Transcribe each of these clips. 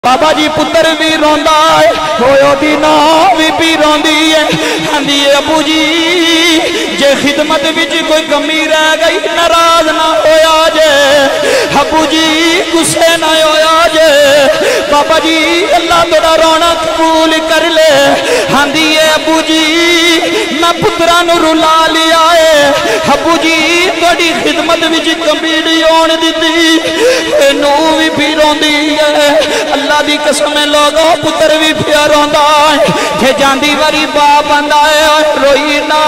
बाबा जी पुत्र भी रोंदा है, ओदी नां भी रोंदी है। आंदी है अबू जी जे खिदमत विच कोई कमी रह गई नाराज ना होया जे, अबू जी गुस्से ना होया जे। बाबा जी अल्लाह तेरा रोना कबूल कर ले। आंदी है अबू जी मैं पुत्रा नूं रुला लिया है, अबू जी तेरी खिदमत विच कमी नहीं होण दित्ती, नूं भी रोंदी है। अल्लाह दी कसम लोगो पुत्र भी पिया रोंदा है, जे जांदी वारी बाप आंदा है रोई ना,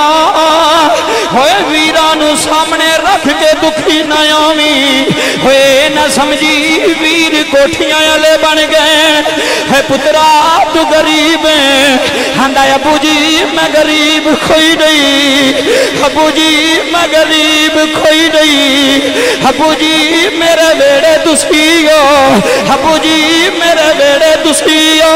होए वीरां नूं सामने रख के दुखी ना आवी, होए ना समझी वीर कोठियां वाले बन गए है। पुत्रा तू गरीब है, आंदा अबू जी मैं गरीब कोई नहीं, अबू जी मैं गरीब कोई नहीं, अबू जी मेरे वेड़े दुसी हो, अबू जी मेरे वेड़े दुसी हो।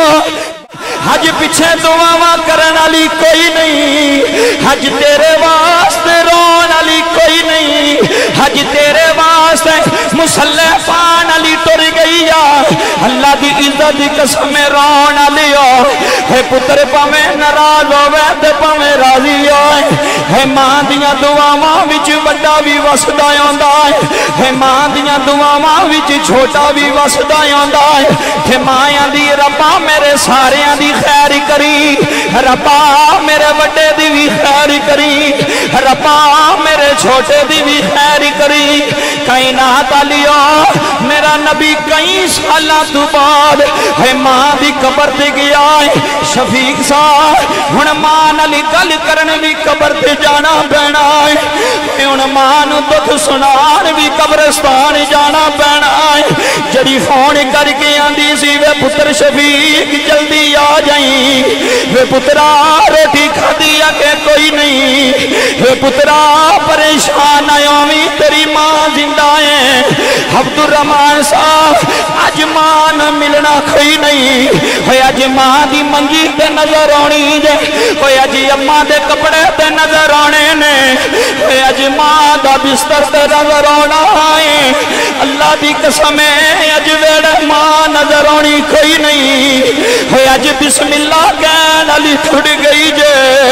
हज पिछे दुआवा करन वाली कोई नहीं, हज तेरे वास्ते रोन वाली कोई नहीं, हज तेरे वास्ते मुसल्ले पान वाली टुर गई आ। अल्लाह दी इज्जत दी कसम रोन वाली हो, है पुत्र भावें नाराज होवे ते भावें राजी होए, है मां दियां दुआवां विच वड्डा भी वसदा आंदा है, मां दियां दुआवां विच छोटा भी वसदा आंदा है। मां आंदी रब्बा मेरे सारियां दी खैर करी, रब्बा मेरे वड्डे दी भी खैर करी, रब्बा मेरे छोटे दी भी खैर करी। कायनात वालियो मेरा नबी कई साल तो बाद है मां दी कबर ते गया है। शफीक साहब हुण मां नाल गल करन भी कबर ते जाना पैना है, हुण मां नूं दुख सुनाण भी कब्रिस्तान जाना पैना है। जड़ी फोन करके आंदी सी वे पुत्र शफीक जल्दी आ जाई, वे पुत्रा रोटी खादी आके कोई नहीं, वे पुत्रा परेशान आयोवी तेरी मां जिंदा है। अब्दुल रहमान साहब अज मां न मिलना कोई नहीं, होए अज मां दी मंजी ते नजर आनी जे, होए अज अम्मा दे कपड़े ते नजर आने ने, होए अज मां दा बिस्तर ते नजर आना है। अल्लाह दी कसम है अज वेड़े मां नजर आनी कोई नहीं, होए अज बिस्मिल्लाह कहन वाली छुड़ गई जे,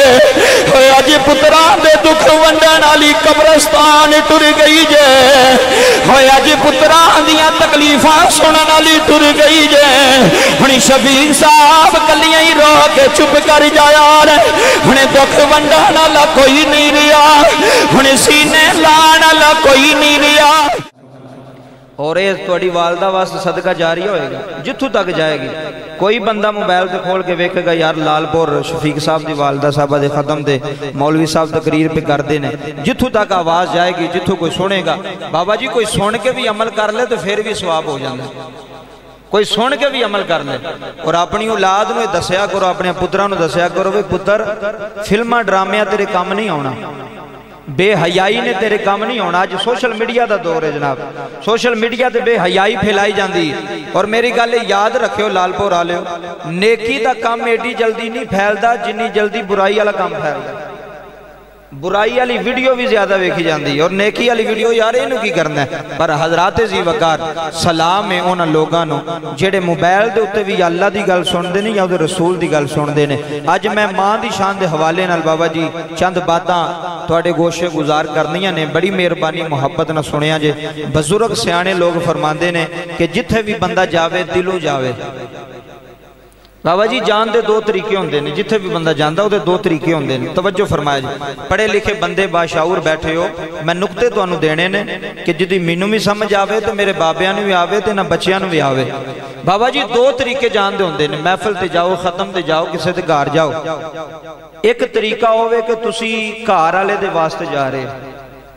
होए अज पुत्रा दे दुख वंडन वाली कब्रिस्तान टुर गई जे, होए अज पुत्रा दियां तकलीफां सुनन वाली टुर गई जे। हुण शफीक साहब कलियां ही रो के चुप कर जाया, हुण दुख वंडन वाला कोई नहीं रहा, हुण सीने लाण वाला कोई नहीं रहा। और ये थोड़ी वालदा वास्ते सदका जारी होएगा जिथों तक जाएगी। कोई बंदा मोबाइल से खोल के वेखेगा यार लालपुर शफीक साहब की वालदा साहबा दे खत्म दे मौलवी साहब तकरीर पे करते हैं, जिथों तक आवाज़ जाएगी जिथों कोई सुनेगा। बाबा जी कोई सुन के भी अमल कर ले तो फिर भी सवाब हो जाता है, कोई सुन के भी अमल कर ले। और अपनी औलाद नूं दस्या करो, अपने पुत्रा नूं दस्या करो भी पुत्र फिल्मां ड्रामियां तेरे काम नहीं आना, बेहयाई ने तेरे काम नहीं होना। अज सोशल मीडिया का दौर है जनाब, सोशल मीडिया ते बेहयाई फैलाई जाती। और मेरी गल याद रखियो लालपुर वाले, नेकी का काम एडी जल्दी नहीं फैलता जिन्नी जल्दी बुराई वाला काम फैलता। बुराई वाली वीडियो भी ज्यादा वेखी जाती और नेकी वाली वीडियो यार इनू की करना है। पर हजरात जी वकार सलाम है उन्होंने लोगों जेडे मोबाइल के उत्ते भी अल्लाह की गल सुनते हैं या उहदे रसूल की गल सुनते हैं। अज मैं मां की शान के हवाले नाल बाबा जी चंद बातां तुहाडे गोशे गुजार करनियां ने, बड़ी मेहरबानी मुहब्बत नाल सुनिया जे। बजुर्ग सियाणे लोग फरमाते हैं कि जिथे भी बंदा जावे दिलों जावे। बाबा जी जान दे दो तरीके होंगे ने, जिथे भी बंदा जाता वो दो तरीके होंगे ने। तवज्जो फरमाया जी, पढ़े लिखे बंदे बाशाऊर बैठे हो, मैं नुकते तुहानू देने ने कि जिदी मैनू भी समझ आवे तो मेरे बाबियां नू भी आवे तो ना बच्चियां नू भी आवे। बाबा जी दो तरीके जान दे होंगे ने, महफिल ते जाओ, खत्म ते जाओ, किसी के घर जाओ। एक तरीका होवे कि तुसी घर वाले दे वास्ते जा रहे हो,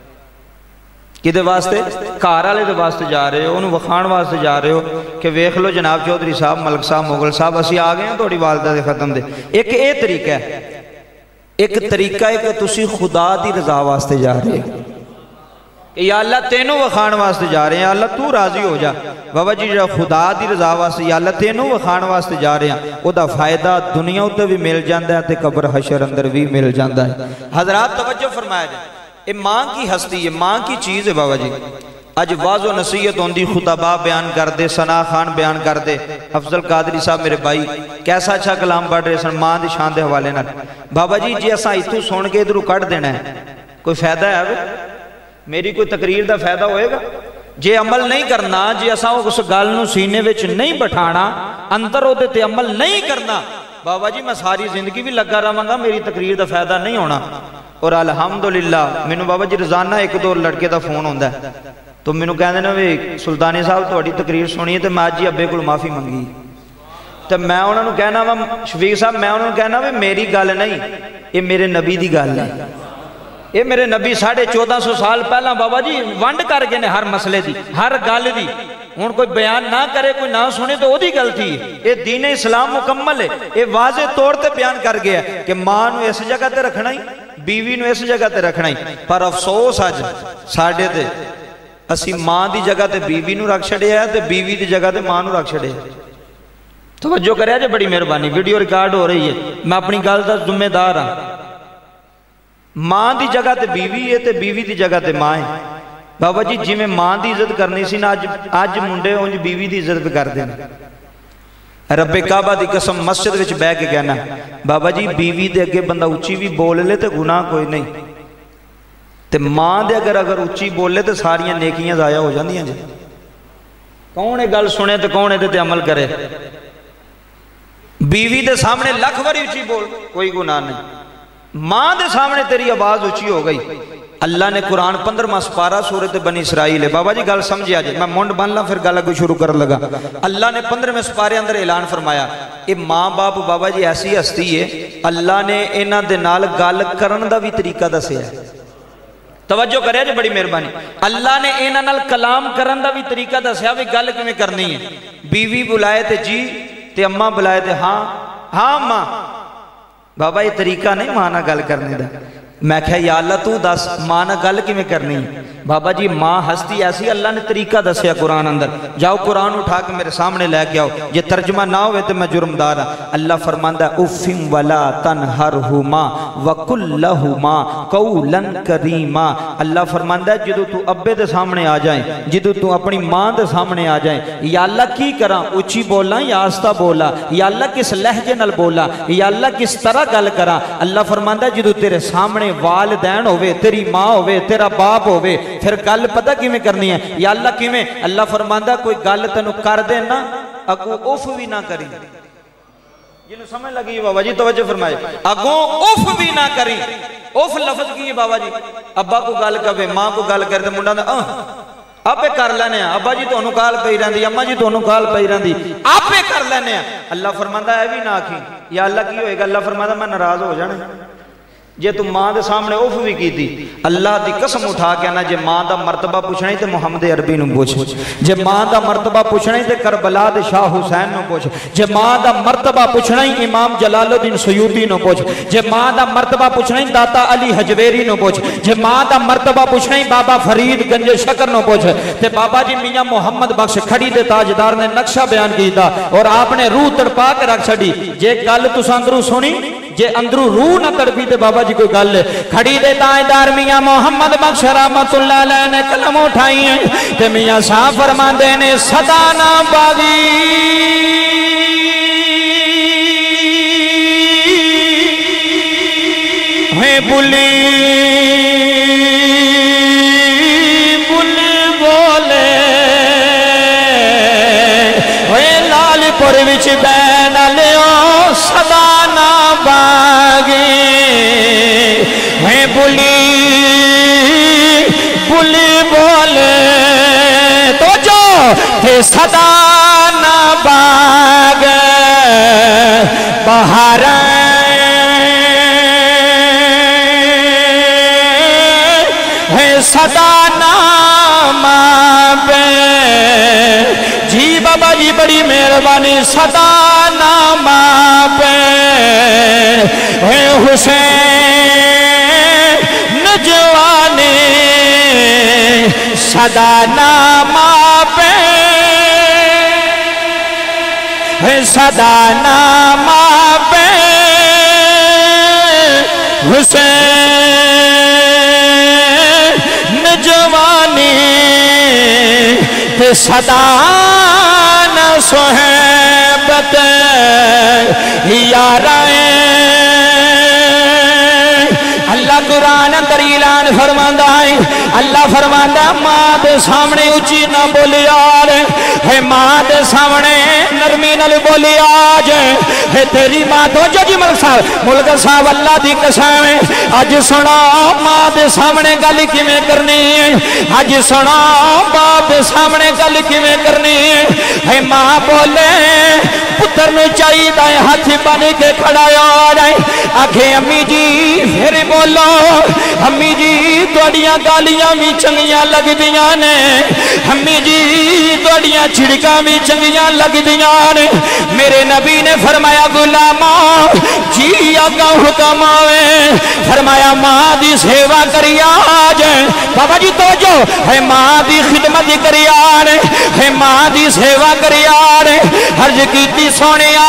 किदे वास्ते? घर वाले दे वास्ते जा रहे हो, उन्होंने वखाण वास्ते जा रहे हो कि वेख लो जनाब चौधरी साहब, मलक साहब, मुगल साहब असी आ गए हैं थोड़ी वालदा दे खत्म दे। एक ये तरीका है। एक तरीका है कि तुसी खुदा दी रजा वास्ते जा रहे हो, या अल्लाह तेनों वखाण वास्ते जा रहे हैं, अल्लाह तू राजी हो जा। बाबा जी जो खुदा दी रजा वास्ते या अल्लाह तेनों वखाण वास्ते जा रहे हैं, उसका फायदा दुनिया उत्ते भी मिल जाता है तो कब्र हशर अंदर भी मिल जाता है। हजरात तवज्जो फरमाया, ये मां की हस्ती है, मां की चीज़ है। बाबा जी اج واض و نصیحت ہوندی، خطبہ بیان کر دے، ثنا خان بیان کر دے، افضل قادری صاحب میرے بھائی کیسا اچھا کلام پڑھ رہے سن ماں دی شان دے حوالے نال۔ بابا جی جی اساں ایتھوں سن کے ادھروں کٹ دینا ہے، کوئی فائدہ ہے؟ میری کوئی تقریر دا فائدہ ہوئے گا؟ جے عمل نہیں کرنا، جے اساں اس گل نو سینے وچ نہیں بٹھانا، اندر او تے عمل نہیں کرنا، بابا جی میں ساری زندگی بھی لگا رہاں گا، میری تقریر دا فائدہ نہیں ہونا۔ اور الحمدللہ مینوں بابا جی روزانہ ایک دو لڑکے دا فون ہوندا ہے، تو مینوں کہندے نے وی سلطانی صاحب تہاڈی تقریر سنی تے میں اج ہی ابے کول معافی منگی، تے میں انہاں نوں کہنا وا شفیق صاحب میں انہاں نوں کہنا وی میری گل نہیں، یہ میرے نبی دی گل ہے، یہ میرے نبی 1450 سال پہلا بابا جی ونڈ کر گئے نے ہر مسئلے دی، ہر گل دی۔ ہن کوئی بیان نہ کرے، کوئی نہ سنے تو وہ دی غلطی ہے۔ یہ دین اسلام مکمل ہے، یہ واضح طور تے بیان کر گیا کہ ماں نو اس جگہ تے رکھنا ہی، بیوی نو اس جگہ تے رکھنا ہی، پر افسوس اج ساڈے تے اسی ماں دی جگہ تے بیوی نو رکھ چھڑیا تے بیوی دی جگہ تے ماں نو رکھ چھڑیا۔ توجہ کریا جے، بڑی مہربانی، ویڈیو ریکارڈ ہو رہی ہے، میں اپنی گل دا ذمہ دار ہاں۔ ماں دی جگہ تے بیوی ہے تے بیوی دی جگہ تے ماں ہے۔ بابا جی جی میں ماں دی عزت کرنی سی نا، اج منڈے انج بیوی دی عزت بھی کر دینا۔ رب کعبہ دی قسم مسجد وچ بہ کے کہنا بابا جی بیوی دے اگے بندہ اچھی بھی بول لے تے گناہ کوئی نہیں، تے ماں دے اگر اچھی بول لے تے ساریاں نیکیاں ضائع ہو جاندیاں جی۔ کون گل سنے تے کون تے عمل کرے؟ بیوی دے سامنے لکھ واری اچھی بول کوئی گناہ نہیں، ماں دے سامنے تیری آواز اچھی ہو گئی۔ اللہ نے قرآن 15واں سپارہ سورۃ بنی اسرائیل ہے، بابا جی گل سمجھیا جائے، میں منڈ بن لا پھر گل اگے شروع کر لگا۔ اللہ نے 15ویں سپارے اندر اعلان فرمایا، یہ ماں باپ بابا جی ایسی ہستی ہے، اللہ نے انہاں دے نال گل کرن دا بھی طریقہ دسیا ہے۔ توجہ کریا جی، بڑی مہربانی، اللہ نے انہاں نال کلام کرن دا بھی طریقہ دسیا بھی گل کیویں کرنی ہے۔ بیوی بلائے تے جی تے اماں بلائے تے ہاں ہاں ماں، بابا یہ طریقہ نہیں ماں نال گل کرنے دا۔ میں کہا یا اللہ تو دس ماں نال گل کیویں کرنی؟ بابا جی ماں ہستی ایسی، اللہ نے طریقہ دسیا قرآن اندر۔ جاؤ قرآن اٹھا کے میرے سامنے لے کے آؤ، یہ ترجمہ نہ ہوئے تو میں جرمدار ہاں۔ اللہ فرماندا ہے اُفٍ وَلَا تَنْهَرْهُمَا وَقُلْ لَهُمَا قَوْلًا كَرِيمًا۔ اللہ فرماندا ہے جدو تو ابے دے سامنے آ جائیں، جدو تو اپنی ماں دے سامنے آ جائیں، یا اللہ کی کراں، اچھی بولا یا آستہ بولا، یا اللہ کس لہجے نال بولا، یا اللہ کس طرح گل کراں۔ اللہ فرماندا ہے جدو تیرے سامنے والدین ہوئے، تیری ماں ہوئے، تیرا باپ ہوئے، پھر گل پتہ کیویں کرنی ہے؟ یا اللہ کیویں؟ اللہ فرماندا کوئی گل تینوں کر دے نا اگوں اف بھی نہ کری۔ جنوں سمجھ لگی بابا جی توجہ فرمائے، اگوں اف بھی نہ کری۔ اف لفظ کی ہے بابا جی؟ ابا کو گل کہے، ماں کو گل کرے تے منڈا دا آپ کر لینے ہیں، ابا جی تانوں کال پئی رہندی، اما جی تانوں کال پئی رہندی، آپ کر لینے ہیں۔ اللہ فرماندا ہے بھی نہ آکھی، یا اللہ کی ہوئے گا؟ اللہ فرماندا میں ناراض ہو جانا جے تم ماں دے سامنے اوف بھی کی تھی۔ اللہ دی قسم اٹھا کے نا، جے ماں دا مرتبہ پوچھنا ہی تے محمد عربی نو پوچھ، جے ماں دا مرتبہ پوچھنا ہی تے کربلا دے شاہ حسین نو پوچھ، جے ماں دا مرتبہ پوچھنا ہی امام جلال الدین سیوطی نو پوچھ، جے ماں دا مرتبہ پوچھنا ہی داتا علی حجویری نو پوچھ، جے ماں دا مرتبہ پوچھنا ہی بابا فرید گنج شکر نو پوچھ۔ تے بابا جی میاں محمد بخش کھڑی دے تاجدار نے نقشہ بیان کیتا اور آپ نے روح تڑپا کے رکھ چھڑی۔ جے گل تساں اندروں سنی، جے اندروں روح نہ تڑپی تے بابا جی کوئی گل ہے۔ کھڑی دے تاجدار میاں محمد بخش رحمت اللہ علیہ نے قلم اٹھائی ہیں تے میاں صاحب فرماندے نے صدا نہ باغی ہے بلی بلی بولے ہے لال پور وچ بین لیو صدا نہ باغی ہے بلی بلی بولے تو جو تھے صدا نہ باغ بہار ہے صدا نام پہ جی بابا جی بڑی مہربانی صدا نام پہ ہے حسین نجوانے صدا نام پہ ہے صدا نام پہ حسین نجوانے تے صدا نہ صحبت یارائیں اللہ قرآن اندر اعلان فرماندا ہے اللہ فرماندا ماں دے سامنے اچھی نہ بولی آج ہے ماں دے سامنے نرمی نال بولی آج ہے تیری ماں تو جو جی ملک صاحب اللہ دی قسم ہے اج سنا ماں دے سامنے گل کیویں کرنی ہے اج سنا باپ دے سامنے گل کیویں کرنی ہے ماں بولے پتر نو چاہیے ہاتھ بن کے کھڑا آ جائے آکھے امی جی پھر بولو امی جی تواڈیاں گالیاں بھی چنگیاں لگدیاں نے امی جی تواڈیاں چھڑکاں بھی چنگیاں لگدیاں نے میرے نبی نے فرمایا غلاماں جی آقا حکم آوے فرمایا ماں دی سیوا کری آج بابا جی توجہ ہے ماں دی خدمت کری آج ہے ماں دی سیوا کری آج عرض کیتی سونیا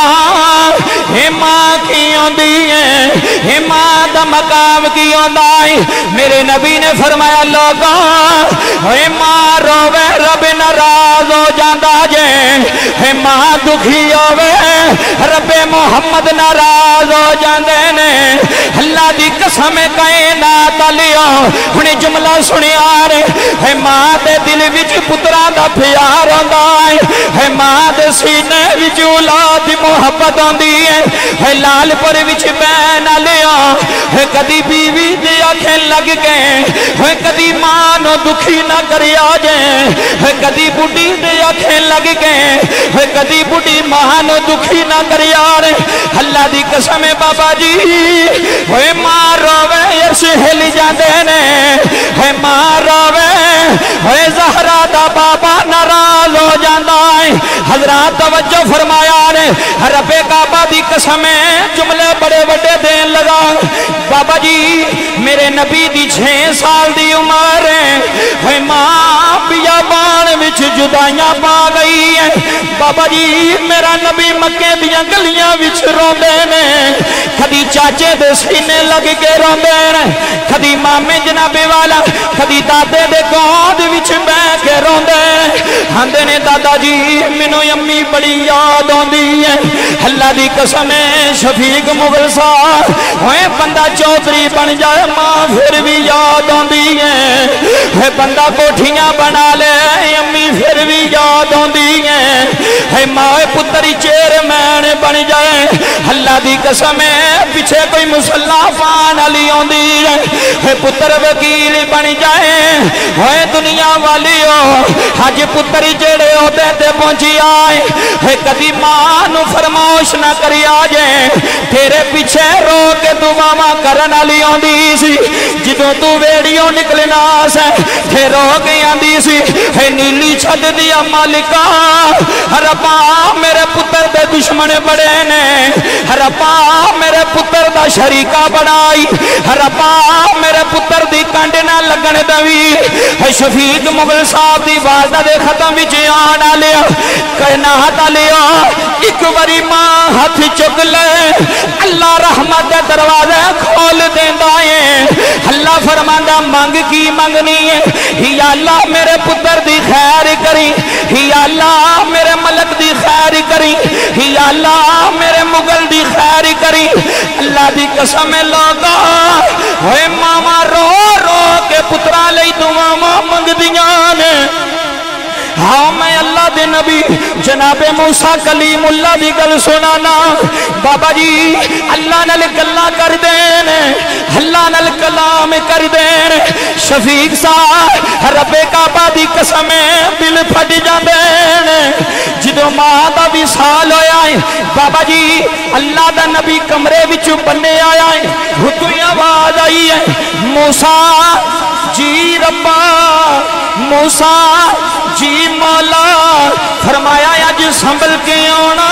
ہے ماں کی ہوندی ہے ماں دا مقام کی ہوندا ہے میرے نبی نے فرمایا لوگاں ہے ماں روے رب ناراض ہو جاندا جے ہے ماں دکھی ہوے رب محمد ناراض ہو جاندے نے اللہ دی قسم کائنات لیا ہن جملہ سنیا ہے ماں دے دل وچ پتراں دا پیار ہوندا ہے ماں دے سینے وچ اولاد دی محبت ہوندی ہے لال پور وچ بہن لیا ہے کدی بیوی دے آنکھیں لگ گئے ہے کدی ماں نو دکھی نہ کریا جے ہے کدی بڈھی دے آنکھیں لگ گئے ہے کدی بڈھی ماں نو دکھی نہ کریا رے اللہ دی قسم بابا جی ہے ماں روے عرش ہل جاندے نے ہے ماں روے ہے زہرا دا بابا ناراض ہو جاندا ہے حضرات توجہ فرمایا نے رب کعبہ دی قسم جملے بڑے بڑے دین لگا بابا جی میرے نبی دی 6 سال دی عمر ہے ماں بیابان وچ جدائیاں پا گئی ہے بابا جی میرا نبی مکے دیاں گلیاں وچ روندے نے کدی چاچے دے سینے لگ کے روندے نے کدی مامے جناب والا کدی دادے دے گود وچ بیٹھ کے روندے ہندے نے دادا جی مینوں امی بڑی یاد آندی ہے اللہ دی قسم شفیق مغل صاحب ہوئے بندہ چودھری بن جائے ماں پھر بھی یاد آندی ہے بندہ کوٹھیاں بنا لے امی پھر بھی یاد آندی ہے ماں پتری چیئرمین بن جائے اللہ دی قسم پیچھے کوئی مسلح پان علی آندی ہے پتر وکیل بن جائے ہوئے دنیا والی ہو حج پتری جڑے ہوتے تے پہنچی آئے کدی ماں نو فرموش نہ کری آجے تیرے پیچھے رو کے دعا کرن علی آندی سی جدوں تو ویڑیوں نکلنا سے تھے رو کے آندی سی نیلی چھد دیا مالکا ربا میرے پتر دے دشمن بڑے نے ربا میرے پتر دا شریکہ بڑائی ربا میرے پتر دی کنڈ نہ لگن دوی شفیق مغل صاحب دی والدہ دے ختم وچ آنا لیا کہنا ہتا لیا ایک باری ماں ہاتھ چک لے اللہ رحمت دے دروازے کھول دیندا ہے اللہ فرماندا مانگ کی منگنی ہے یا اللہ میرے پتر دی خیر کری یا اللہ میرے ملک دی خیر کری یا اللہ میرے مغل دی خیر کری اللہ دی قسم لوگا ہوئے ماما رو رو کے پترا لئی دعا منگ دیاں نے ہاں میں اللہ دے نبی جناب موسیٰ کلیم اللہ دی گل سنانا بابا جی اللہ نل گلہ کر دین اللہ نل کلام کر دین شفیق صاحب رب کعبہ دی قسم دل پھٹ جاندین جدو ماں دا بھی سال ہویا ہے بابا جی اللہ دا نبی کمرے وچ بننے آیا ہے کوئی آواز آئی ہے موسیٰ جی ربا موسیٰ جی مولا فرمایا آج سنبھل کے آنا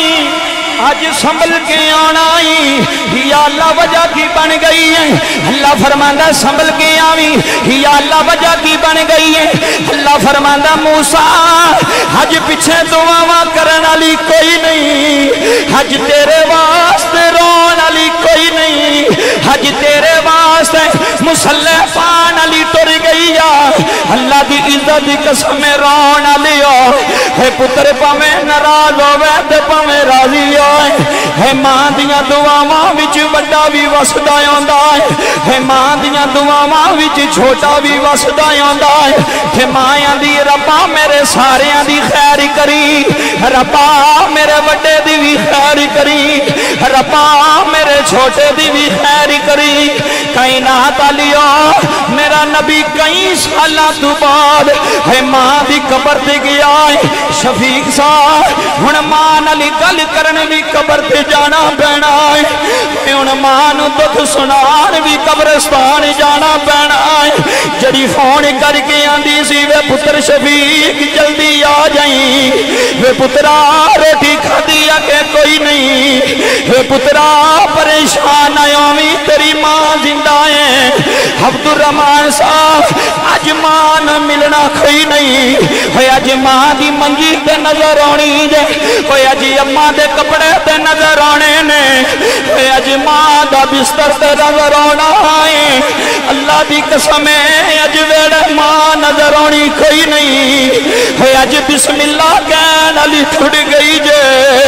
آج سنبھل کے آنا یا اللہ وجہ کی بن گئی ہے اللہ فرماندہ سنبھل کے آویں یا اللہ وجہ کی بن گئی ہے اللہ فرماندہ موسیٰ حج پیچھے دعا کرن والی کوئی نہیں حج تیرے واسطے رون والی کوئی نہیں حج تیرے واسطے مسلح پان والی ٹر گئی आ अल्लाह दी इज्जत दी कसम रोन लियो है पुत्र भावें नाराज होवे ते भावें राजी होए है मां दियां दुआवां विच बड़ा भी वसदा आंदा है मां दियां दुआवां विच छोटा भी वसदा आंदा है मां आंदी रब्बा मेरे सारियां दी खैर करी रब्बा मेरे वड्डे दी भी खैर करी रब्बा मेरे छोटे दी भी खैर करी कायनात आलियो मेरा नबी कई साल तो बाद है मां दी कबर ते गया शफीक साहब हुण मां नाल गल करन भी कबर ते जाना पैना है हुण मां नूं दुख सुनाण भी कब्रिस्तान जाना पैना है जड़ी फोन करके आंदी सी वे पुत्र शफीक जल्दी आ जाई वे पुत्रा रोटी खादी आ के कोई नहीं वे पुत्रा परेशान आयोमी तेरी मां जिंदा है अब्दुल रहमान साहब अज मां न मिलना कोई नहीं है अज मां दी मंगी ते नजर आनी जे कोई अज अम्मा दे कपड़े ते नजर आने ने है अज मां दा बिस्तर ते नजर आना है अल्लाह दी कसम है अज वेड़े मां नजर आनी कोई नहीं है अज बिस्मिल्लाह कहन वाली छुड़ गई जे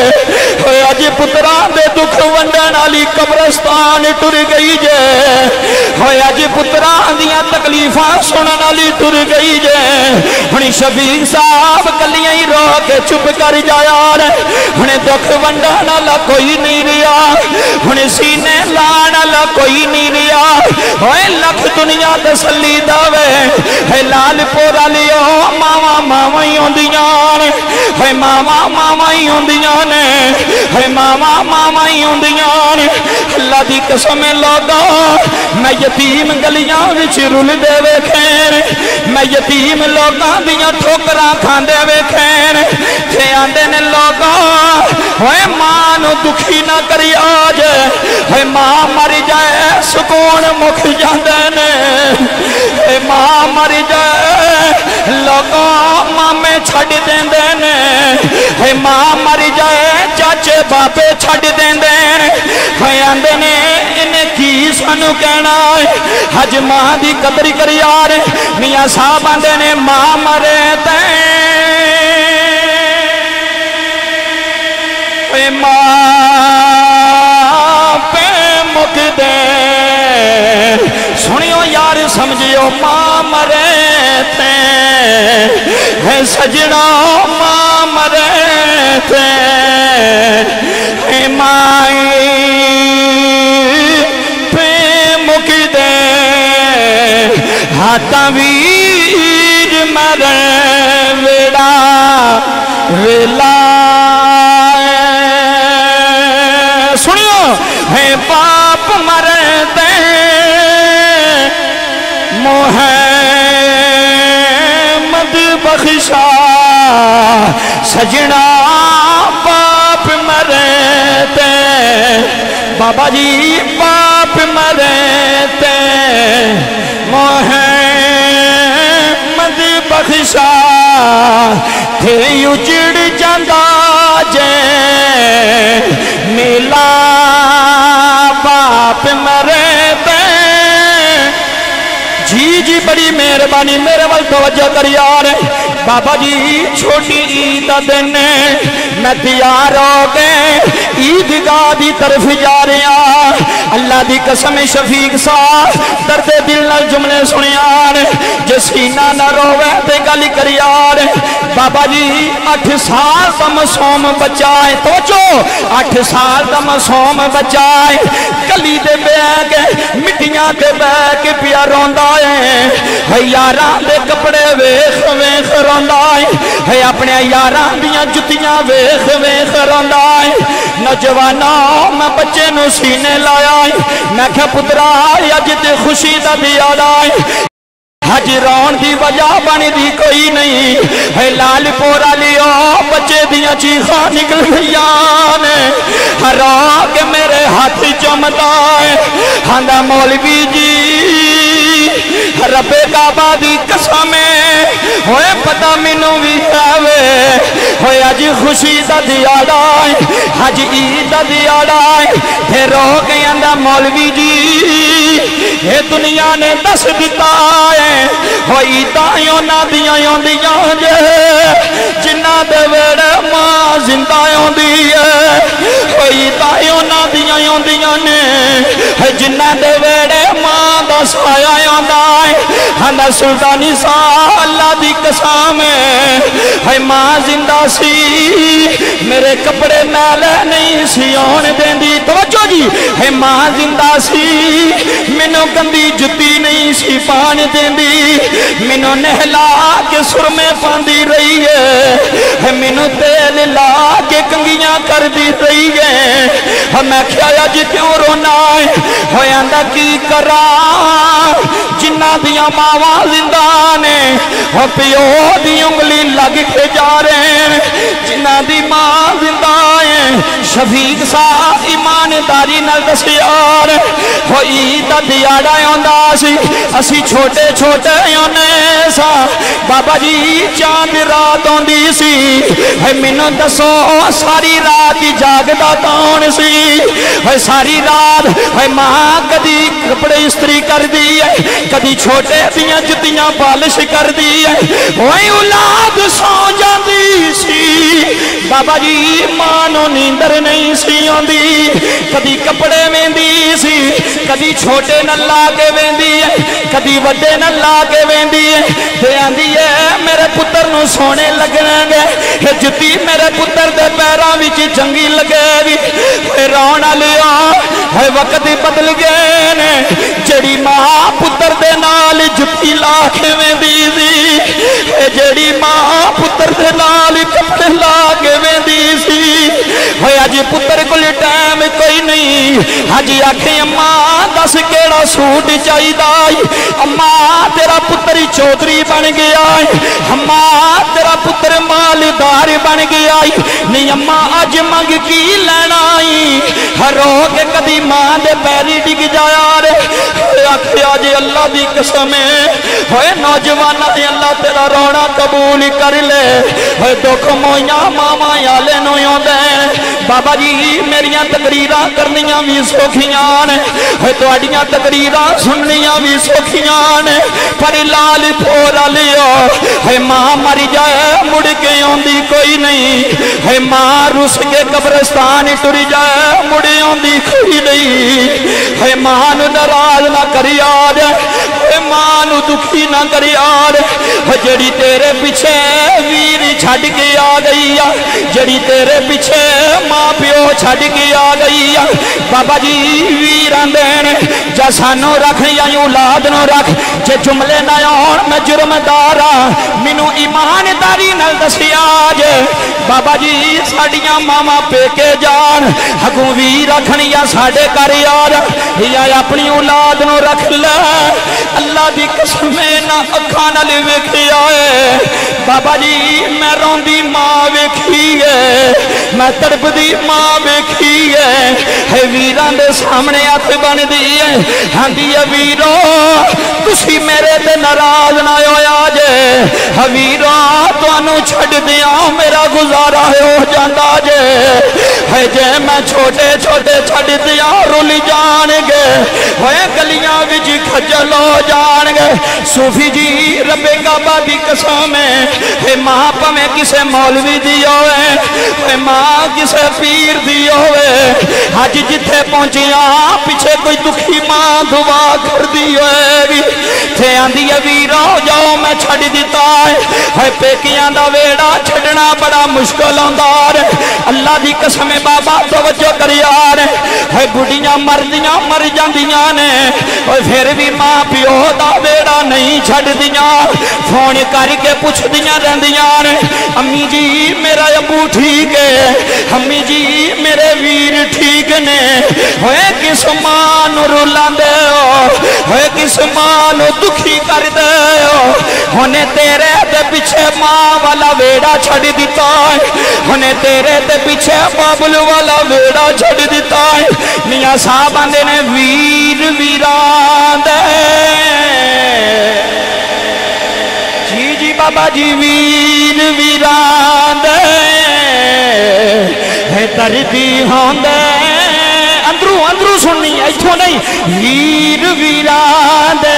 है अज पुत्रा दे दुख वंडन वाली कब्रिस्तान टुर गई जे है अज पुत्रा दियां तकलीफां सुनन वाली टुर गई जे हुण शफीक साहब कलियां ही रो के चुप कर जाया हुण दुख वंडन वाला कोई नहीं रहा हुण सीने लाण वाला कोई नहीं रहा ओए लख दुनिया तसल्ली दवे है लालपुर वालियो मावा मावा ही होंदियां ने है मावा मावा ही होंदियां ने है मावा मावा ही होंदियां ने अल्लाह दी कसम लोगो मैं यतीम गलियां विच रुलदे वेखे मैं यतीम लोगां दियां ठोकरां खांदे वेखे ते आंदे ने लोगो ओए मां नूं दुखी ना करी आज है मां मर जाए सुकून मुख जांदे ने ए मां मर जाए लोगों मामे छड़ देंदे ने ए मां मर जाए चाचे बापे छड़ देंदे ने आंदे ने इन्हें की सानू कहना हज मां दी कदर करी यार मियां साहब आंदे ने मां मरे ते मां पे मुक दे सुनियो यार समझियो मां मरे थे है सजना मां मरे थे माई पे मुक दे हाथा वीर मरे वेड़ा वेला सुनियो है पाप मरते मोहम्मद बख्शा सजना पाप मरते बाबा जी पाप मरते मोहम्मद बख्शा थे उजड़ जांदा जे मिला बाप मरे पे जी जी बड़ी मेहरबानी मेरे वाल तवज्जो कर यार बाबा जी छोटी ईद का दिन मैं तैयार हो गए ईदगाह की तरफ जा रहा अल्लाह की कसम शफीक साहब दर्दे दिल नाल जुमले सुनिया जे सीना न रोवे ते गल कर यार बाबा जी 8 साल का मासूम बच्चा है तो जो 8 साल का मासूम बच्चा है गली दे बैग मिट्टियां ते बैग पिया रोंदा है यारां दे कपड़े वेख वेख रोंदा है अपने यारां दियां जुत्तियां वेख वेख रोंदा है नौजवानों मैं बच्चे नूं सीने लाया मैं क्या पुत्रा अज ते खुशी दा दिहाड़ा है हज रोन की वजह बनती कोई नहीं है लालपुर वालियो बच्चे दियां चीखां निकल गई रो के मेरे हाथ चुमदा है हांदा मौलवी जी रब्बे काबा दी कसम होए पता मैनू भी आवे होए अज खुशी दा दिहाड़ा है अज ईद दा दिहाड़ा है फिर रो के आंदा मौलवी जी ये दुनिया ने दस दिता है होई ताइयों ना दियां आंदियां जे जिन्ना दे वेड़े मां जिंदा आंदी है होई ताइयों ना दियां आंदियां ने जिन्ना दे वेड़े मां दा साया आंदा है हंदा सुल्तानी सा अल्लाह दी कसम है मां जिंदा सी मेरे कपड़े नाले नहीं सी आउण देंदी तवज्जो जी है मां जिंदा सी मैनू गंदी जुत्ती नहीं सी पान देंदी मैनू नहला के सुरमे पांदी रही है मैनू तेल ला के कंगियां कर दी रही है मैं क्या अज क्यों रोना है आंदा की करा जिन्ना दियां मावां जिंदा ने पिओ दी उंगली लग के जा रहे हैं जिन्ना दी मां जिंदा है शफीक साहब ईमानदारी नाल दसियार होई दा दिहाड़ा आंदा सी असी छोटे छोटे होने सा बाबा जी चांद रात आंदी सी मैनू दसो सारी रात जागदा कौन सी सारी रात मां कदी कपड़े इस्त्री कर दी है कदी छोटे दियां जुत्तियां पालिश कर दी है औलाद सौ जाती सी बाबा जी मां नूं नींदर नहीं सी आंदी कदी कपड़े वेंदी सी कदी छोटे न ला के वेंदी है कदी वड्डे न ला के वेंदी है ते आंदी है मेरे पुत्र नूं सोने लगणगे जुत्ती मेरे पुत्र दे पैरां विच चंगी लगेगी रोण वालिया है वक्त बदल गए ने जड़ी मां पुत्र दे नाल जुत्ती ला के वेंदी सी जड़ी मां पुत्र दे नाल कपड़े ला के वेंदी सी अज पुत्र कोल टाइम कोई नहीं अज आखे अम्मा दस केड़ा सूट चाहिदा अम्मा तेरा पुत्र चौधरी बन गया अम्मा तेरा पुत्र मालदार बन गया नहीं अम्मा अज मंग की लेना रो के कदी मां दे पैरी डिग जाया रे आखे अज अल्लाह दी कसम होए नौजवाना अल्लाह तेरा रोना कबूल कर ले होए दुख मोइया मामा आले नो आंदे बाबा जी मेरिया तकरीरां करनियां भी सौखियां ने तुहाडियां तकरीरां सुननियां भी सौखियां ने पर लाल फोरा लियो है मां मर जाए मुड़ के आंदी कोई नहीं है मां रुस के कब्रिस्तान टुर जाए मुड़ आंदी कोई नहीं है मां नूं नाराज ना करी यार मां नूं दुखी ना करी यार जड़ी तेरे पीछे वीर छड़ के आ गई आ जड़ी तेरे पीछे मां प्यो छड़ के आ गई आ बाबा जी वीर आंदे ने जा सानू रख या औलाद नूं रख जे जुमले ना आउण मैं जुर्मदार आ मैनू ईमानदारी नाल दसिया जे बाबा जी साडियां मावां पेके जान अगों वीर रखण या साडे घर यार या अपनी औलाद नूं रख ले अल्लाह दी कसम ना अखां नाल वेखिया बाबा जी मैं रोंदी मां वेखी है मैं तड़पदी मां वेखी है वीरां दे सामने हथ बनदी है आंदी है वीरो तुसी मेरे ते नाराज ना होया जे वीरो तुहानू छड्ड दियां मेरा गुजारा हो जांदा जे जे मैं छोटे छोटे छड्ड दियां रुल जाणगे होए गलियां विच खजल हो जाणगे सूफी जी रब्बे काबा दी कसम है मां भावें किसे मौलवी दी होवे मां किसे पीर दी होवे अज जिथे पहुंचिया पिछे कोई दुखी मां दुआ करदी होएगी थे आंदी है वीरो जाओ मैं छड्ड दिता है पेकियां दा वेड़ा छड्डना बड़ा मुश्किल आंदा है अल्लाह दी कसम बाबा तवज्जो कर यार है बुढ़ियां मरदियां मर जांदियां ने फिर भी मां प्यो दा वेड़ा नहीं छड्डदियां फोन करके पुछदियां रहंदियां ने अम्मी जी मेरा अबू ठीक है अम्मी जी मेरे वीर ठीक ने होए किस मां नूं रुलांदे हो होए किस मां नूं दुखी कर दे हो हुणे तेरे ते पीछे मां वाला वेड़ा छड्ड दिता है हुणे तेरे ते पीछे बाबुल वाला वेड़ा छड्ड दिता है मियां साहब आंदे ने वीर वीरां दे जी जी बाबा जी वीर वीरां दे धरती होंदे अंदरू अंदरू सुननी है, इथों नहीं। वीर वीरां दे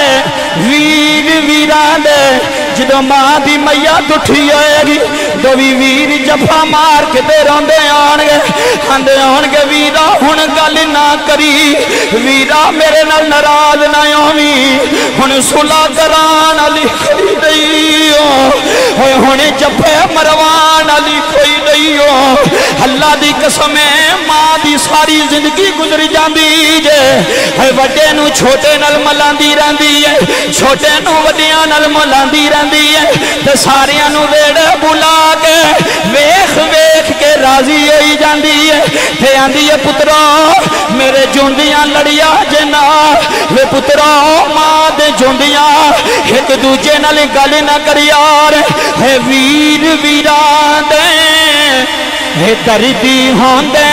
जदों मां दी मैया दुखी होएगी तो भी वीर जफा मार के ते रोंदे आणगे, आंदे आणगे वीरा हुण गल ना करी, वीरा मेरे नाल नाराज ना होवी, हुण सुलह कराण वाली कोई नहीं हो, हुण जफे मरवाण वाली कोई नहीं हो। अल्लाह दी कसम है मां दी सारी जिंदगी गुजर जांदी जे, वड्डे नूं छोटे नाल मलांदी रहंदी है, छोटे नूं वड्डियां नाल मलांदी रहंदी है, ते सारियां नूं वेड़े बुला के वेख वेख के राजी होई जांदी है, ते आंदी है पुत्रा मेरे जोंदियां लड़िया जे ना, वे पुत्रा मां दे जोंदियां एक दूजे नाल गल ना करी यार, है वीर वीरां दे है दर्दी होंदे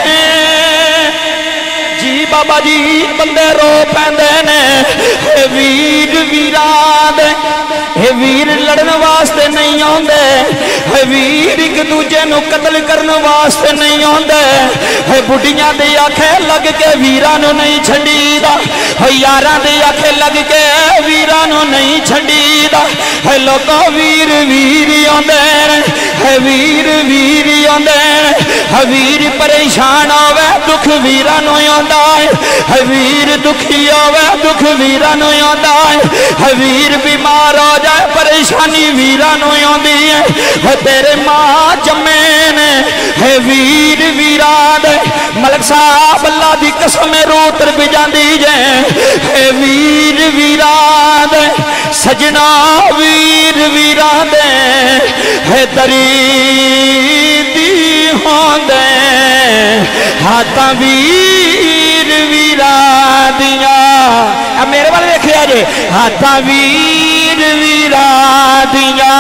जी बाबा जी, बंदे रो पैंदे ने, वीर वीरां दे वीर लड़न वास्ते नहीं आंदे, वीर एक दूजे नूं कतल करने वास्ते नहीं आंदे, बुढ़ियां दे आखे लग के वीरां नूं नहीं छड्डीदा, यारां दे आखे लग के वीरां नूं नहीं छड्डीदा, लोकां वीर वीर आंदे ने, वीर वीर आंदे ने, वीर परेशान होवे दुख वीरां नूं आंदा है, वीर दुखी होवे दुख वीरां नूं आंदा है, वीर बीमार हो जाए परेशानी वीरां नूं आंदी है, तेरे मां जम्मे ने है वीर वीरां दे, मलक साहब अल्लाह दी कसम रूतर भी जांदी जे, है वीर वीरां दे सजना वीर वीरां दे, है दरीदी होंदे हाथां वीर वीरां दियां, मेरे वाले देखिया जे, हाथां वीर वीरां दियां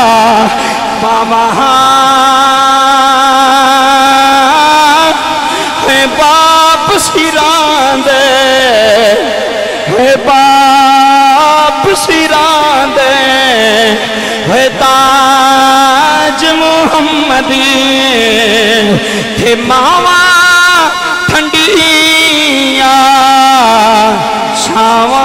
बावां बाप सिरां दे, बाप सिरां दे, ताज मुहम्मदी थे मावा ठंडिया छावा।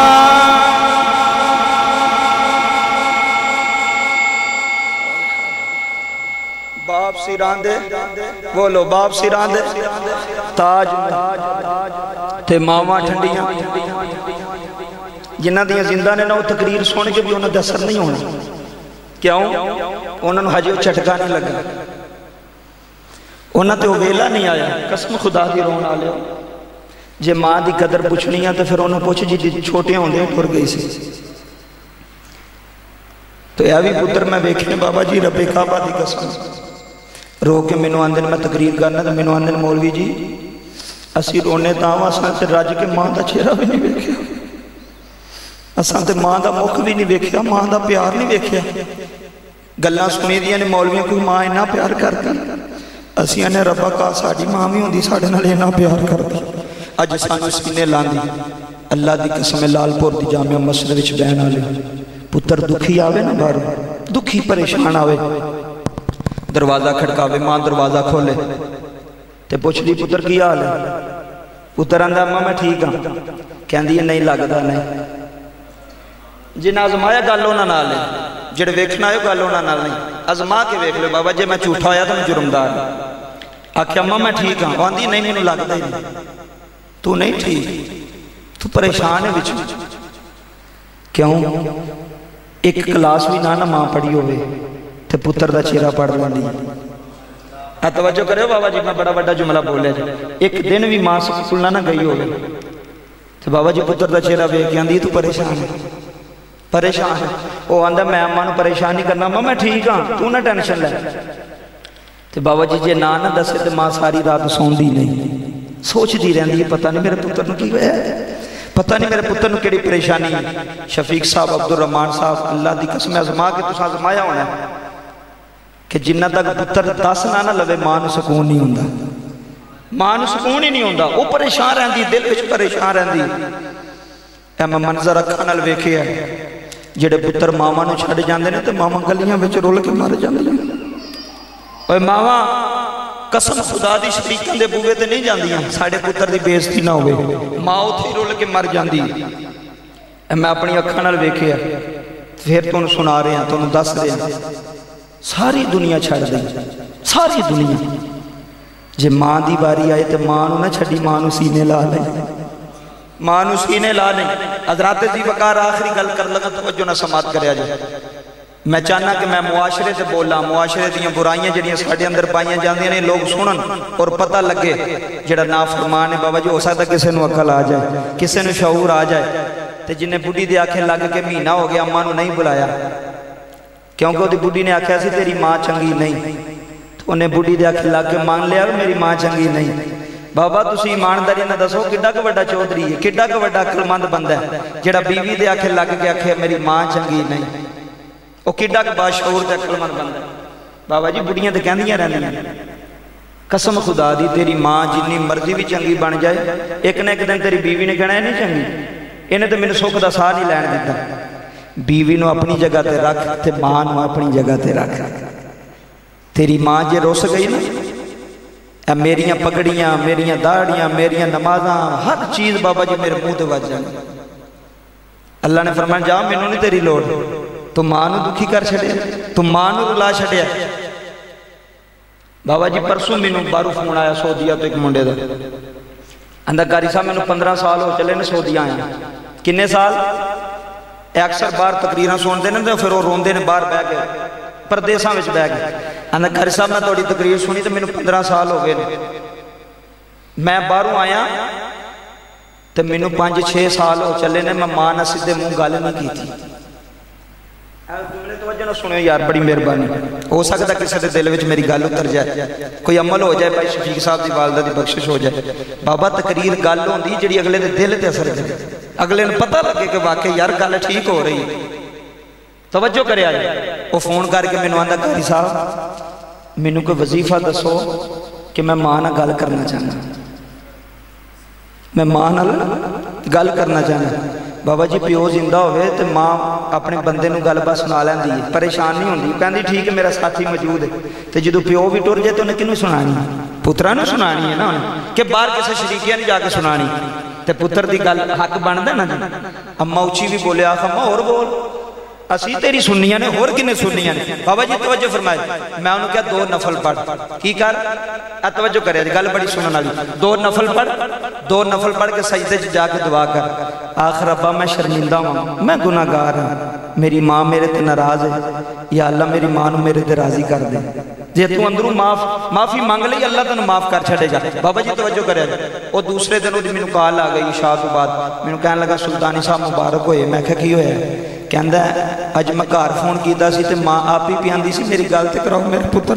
बाप सिरां दे, बोलो बाप सिरां दे, ताज ते मावा ठंडियां, जिन्हां दियां जिंदा ने ना वो तकरीर सुन के भी उन्हें असर नहीं होना, क्यों? उन्होंने हजे झटका नहीं लगा, उन्होंने तो वेला नहीं आया, कसम खुदा दी रोन आ लिया, जे मां की कदर पुछनी है तो फिर उन्होंने पुछ जी छोटे होंदे टुर गई सी, तो यह भी पुत्र मैं वेखे बाबा जी रब्बे काबा की कसम रो के मैनू आंदे मैं तकरीर करना, तो मैनू आंदे मौलवी जी असी रोने तो असां ते रज के मां का चेहरा भी नहीं वेख्या, असां ते मां का मुख भी नहीं वेख्या, मां का प्यार नहीं वेख्या, गल्लां सुनी दियां ने मौलवियां कोई मां इन्ना प्यार करती, असीं ने रब्बा का साडी मां भी होंदी साडे नाल इन्ना प्यार करती, अज सानू सीने लांदी। अल्लाह की कसम लालपुर की जामिया मस्जिद विच बहन वाले पुत्र दुखी आवे ना, बाहर दुखी परेशान आवे, दरवाजा खड़कावे, मां दरवाजा खोले ते पुछदी पुत्र की हाल है, पुत्र आंदा अम्मा मैं ठीक हाँ, कहंदी है नहीं लगता नहीं, जिन्हें आजमाया गल उन्हां नाल है, जिहड़े वेखना आए गल उन्हां नाल नहीं, आजमा के वेख लो बाबा जे मैं झूठा होया तो मैं जुर्मदार, आख्या अम्मा मैं ठीक हाँ, आंदी नहीं मैनूं लगदा ही नहीं, तू नहीं ठीक, तू परेशान है विच, क्यों? एक क्लास भी ना मां पढ़ी होवे ते पुत्र का चेहरा पढ़ लैंदी, तवज्जो करो बाबा जी मैं बड़ा बड़ा जुमला बोलिया जी, एक दिन भी मां स्कूल ना गई होवे तो बाबा जी पुत्र का चेहरा वेख के आंदी तू परेशान है, परेशान है, वो आंदा मैं अम्मा नूं परेशान नहीं करना, अम्मा मैं ठीक हाँ तू ना टेंशन ले, तो बाबा जी जे ना दसे तो मां सारी रात सौंदी नहीं, सोचती रहती है पता नहीं मेरे पुत्र नूं की होया, पता नहीं मेरे पुत्र नूं किहड़ी परेशानी। शफीक साहब अब्दुल रहमान साहब अल्लाह की कसम आजमा के तुसां आजमाया होना कि जिन्ना तक पुत्र दस ना लवे मां नूं सुकून नहीं हुंदा, मां नूं सुकून ही नहीं हुंदा, वो परेशान रहती, दिल विच परेशान रहती। मैं मंजर अखां नाल वेखिया जिहड़े पुत्र मावां नूं छड्ड जांदे ने ते मावां गलियां विच रुल के मर जांदियां, ओए मावां قسم خدا دی شریکاں دے بوے تے نہیں جاندیاں ساڈے پتر دی بےزتی نہ ہوے ماں اوتھے ہی رول کے مر جاندی میں اپنی اکھاں نال ویکھیا پھر تانوں سنا رہے ہیں تانوں دس رہے ہیں ساری دنیا چھڑ دئی ساری دنیا جے ماں دی باری آئے تے ماں نو نہ چھڈی ماں نو سینے لا لے ماں نو سینے لا لے حضرات ذی وقار آخری گل کر لگا توجہ نہ سماعت کریا جائے میں چاہنا کہ میں معاشرے سے بولا معاشرے دیاں برائیاں جڑیاں ساڈے اندر پائیاں جاندیاں نے لوگ سنن اور پتہ لگے جڑا نافرمان ہے بابا جی ہو سکتا کسے نو عقل آ جائے کسے نو شعور آ جائے تے جنہیں بڈھی دے آنکھیں لگ کے مہینہ ہو گیا اماں نو نہیں بلایا کیونکہ وہ بڈھی نے آکھیا سی تیری ماں چنگی نہیں تو انہیں بڈھی دے آنکھیں لگ کے مان لیا میری ماں چنگی نہیں بابا تسی ایمانداری نہ دسو کڈا کہ بڑا چودھری ہے کڈا کہ بڑا عقل مند بندہ ہے جڑا بیوی دے آنکھیں لگ کے آکھے میری ماں چنگی نہیں وہ کڈا کہ باشعور تے عقل مند بندہ ہے بابا جی بڑھیاں تے کہندیاں رہندیاں قسم خدا دی تیری ماں جنی مرضی بھی چنگی بن جائے ایک نہ ایک دن تیری بیوی نے کہنا ہے نہیں چنگی انہیں تو میرے سکھ دا ساہ نہیں لین دیتا بیوی نو اپنی جگہ تے رکھ تے ماں نو اپنی جگہ تے رکھ تیری ماں جے روس گئی نا میریاں پگڑیاں میریاں داڑیاں میریاں نمازاں ہر چیز بابا جی میرے منہ تے وج جائے اللہ نے فرمایا جا مینوں نہیں تیری لوڑ تو ماں نو دکھی کر چھڑیا تو ماں نو رلا چھڑیا بابا جی پرسوں مینوں بارو فون آیا سعودیہ تو ایک منڈے دا اندر کاری صاحب مینوں 15 سال ہو چلے نا سعودیہ آیا کنے سال اکثر باہر تقریراں سنتے ہیں نا پھر وہ روندے نے باہر بہ گئے پردیساں وچ بہ گئے اندر کاری صاحب میں تھوڑی تقریر سنی تو مینوں 15 سال ہو گئے میں باہروں آیا تو مینوں 5-6 سال ہو چلے نے میں ماں نہ سیدھے منہ گل نہیں کی تھی توجہ نہ سنو یار بڑی مہربانی ہو سکتا کسی دے دل وچ میری گل اتر جائے کوئی عمل ہو جائے بھائی شفیق صاحب دی والدہ دی بخشش ہو جائے بابا تقریر گل ہوندی جڑی اگلے دے دل تے اثر کرے اگلے نے پتہ لگے کہ واقعی یار گل ٹھیک ہو رہی ہے توجہ کرے آئے وہ فون کر کے مینوں آندا قاری صاحب مینوں کوئی وظیفہ دسو کہ میں ماں نال گل کرنا چاہنا میں ماں نال گل کرنا چاہنا بابا جی پیو زندہ ہوئے تو ماں اپنے بندے نو گل بات سنا لیندی ہے پریشان نہیں ہوندی کہندی ٹھیک ہے میرا ساتھی موجود ہے تو جدو پیو بھی ٹر جائے تو انہیں کنوں سنانی پترا نو سنانی ہے نا کہ باہر کسی شریکیاں نہیں جا کے سنانی تو پتر دی گل حق بندا نا جی اماں اچھی بھی بولے آخ اماں اور بول اسی تیری سنیاں نے اور کنے سنیاں نے بابا جی توجہ فرمائے میں انہوں کیا 2 نفل پڑھ کی کر توجہ کرے گل بڑی سنن والی 2 نفل پڑھ 2 نفل پڑھ کے سجدے جا کے دعا کر آخر ابا میں شرمندہ ہوں میں گناہگار ہوں میری ماں میرے تے ناراض ہے یا اللہ میری ماں نو میرے تے راضی کر دے جے تو اندروں معافی مانگ لئی اللہ تینوں معاف کر چھڑے جا بابا جی توجہ کرے وہ دوسرے دن وہ مینوں کال آ گئی عشاء تو بعد مینوں کہن لگا سلطانی صاحب مبارک ہوئے میں کہا کی ہویا کہندا اج میں گھر فون کیتا سی تے ماں آپ ہی پیاندی سی میری گل تے کراؤ میرے پتر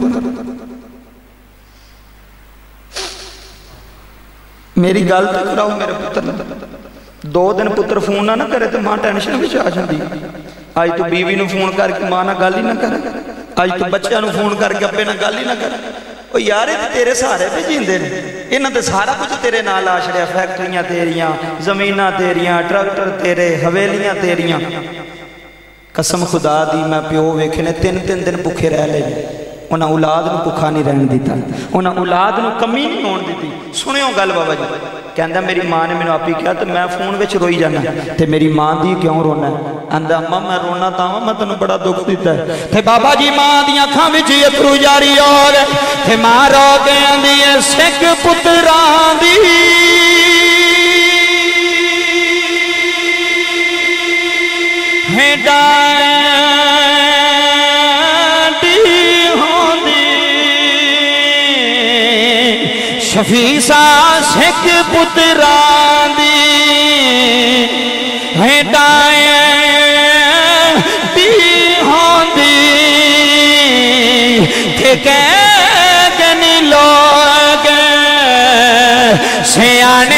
میری گل تے کراؤ میرے پتر 2 دن پتر فون نہ کرے تو ماں ٹینشن وچ آ جاندی اج تو بیوی نو فون کر کے ماں نہ گل ہی نہ کرے اج تو بچیاں نو فون کر کے ابے نہ گل ہی نہ کرے او یار اے تیرے سہارے پہ جیندے نے انہاں تے سارا کچھ تیرے نال آ چھڑیا فیکٹریاں تیریاں زمیناں تیریاں ٹریکٹر تیرے حویلیاں تیریاں قسم خدا دی میں پیو ویکھے نے 3 دن بھوکے رہ لے انہاں اولاد نو بھوکا نہیں رہن دیتا انہاں اولاد نو کمی نہیں ہون دیتی سنیو گل بابا جی کہندا میری ماں نے مینوں آپ ہی کہا تو میں فون وچ روئی جانا تے میری ماں دی کیوں رونا ہے آندا اماں میں رونا تاں میں تینوں بڑا دکھ دیتا ہے تے بابا جی ماں دی اکھاں وچ اترو جاری ہو گئے تے ماں رو کے آندی ہے سکھ پتراں دی شفیع سکھ پتران دی ہٹائیں دی ہوندی کہ کہنی لوگ سیانے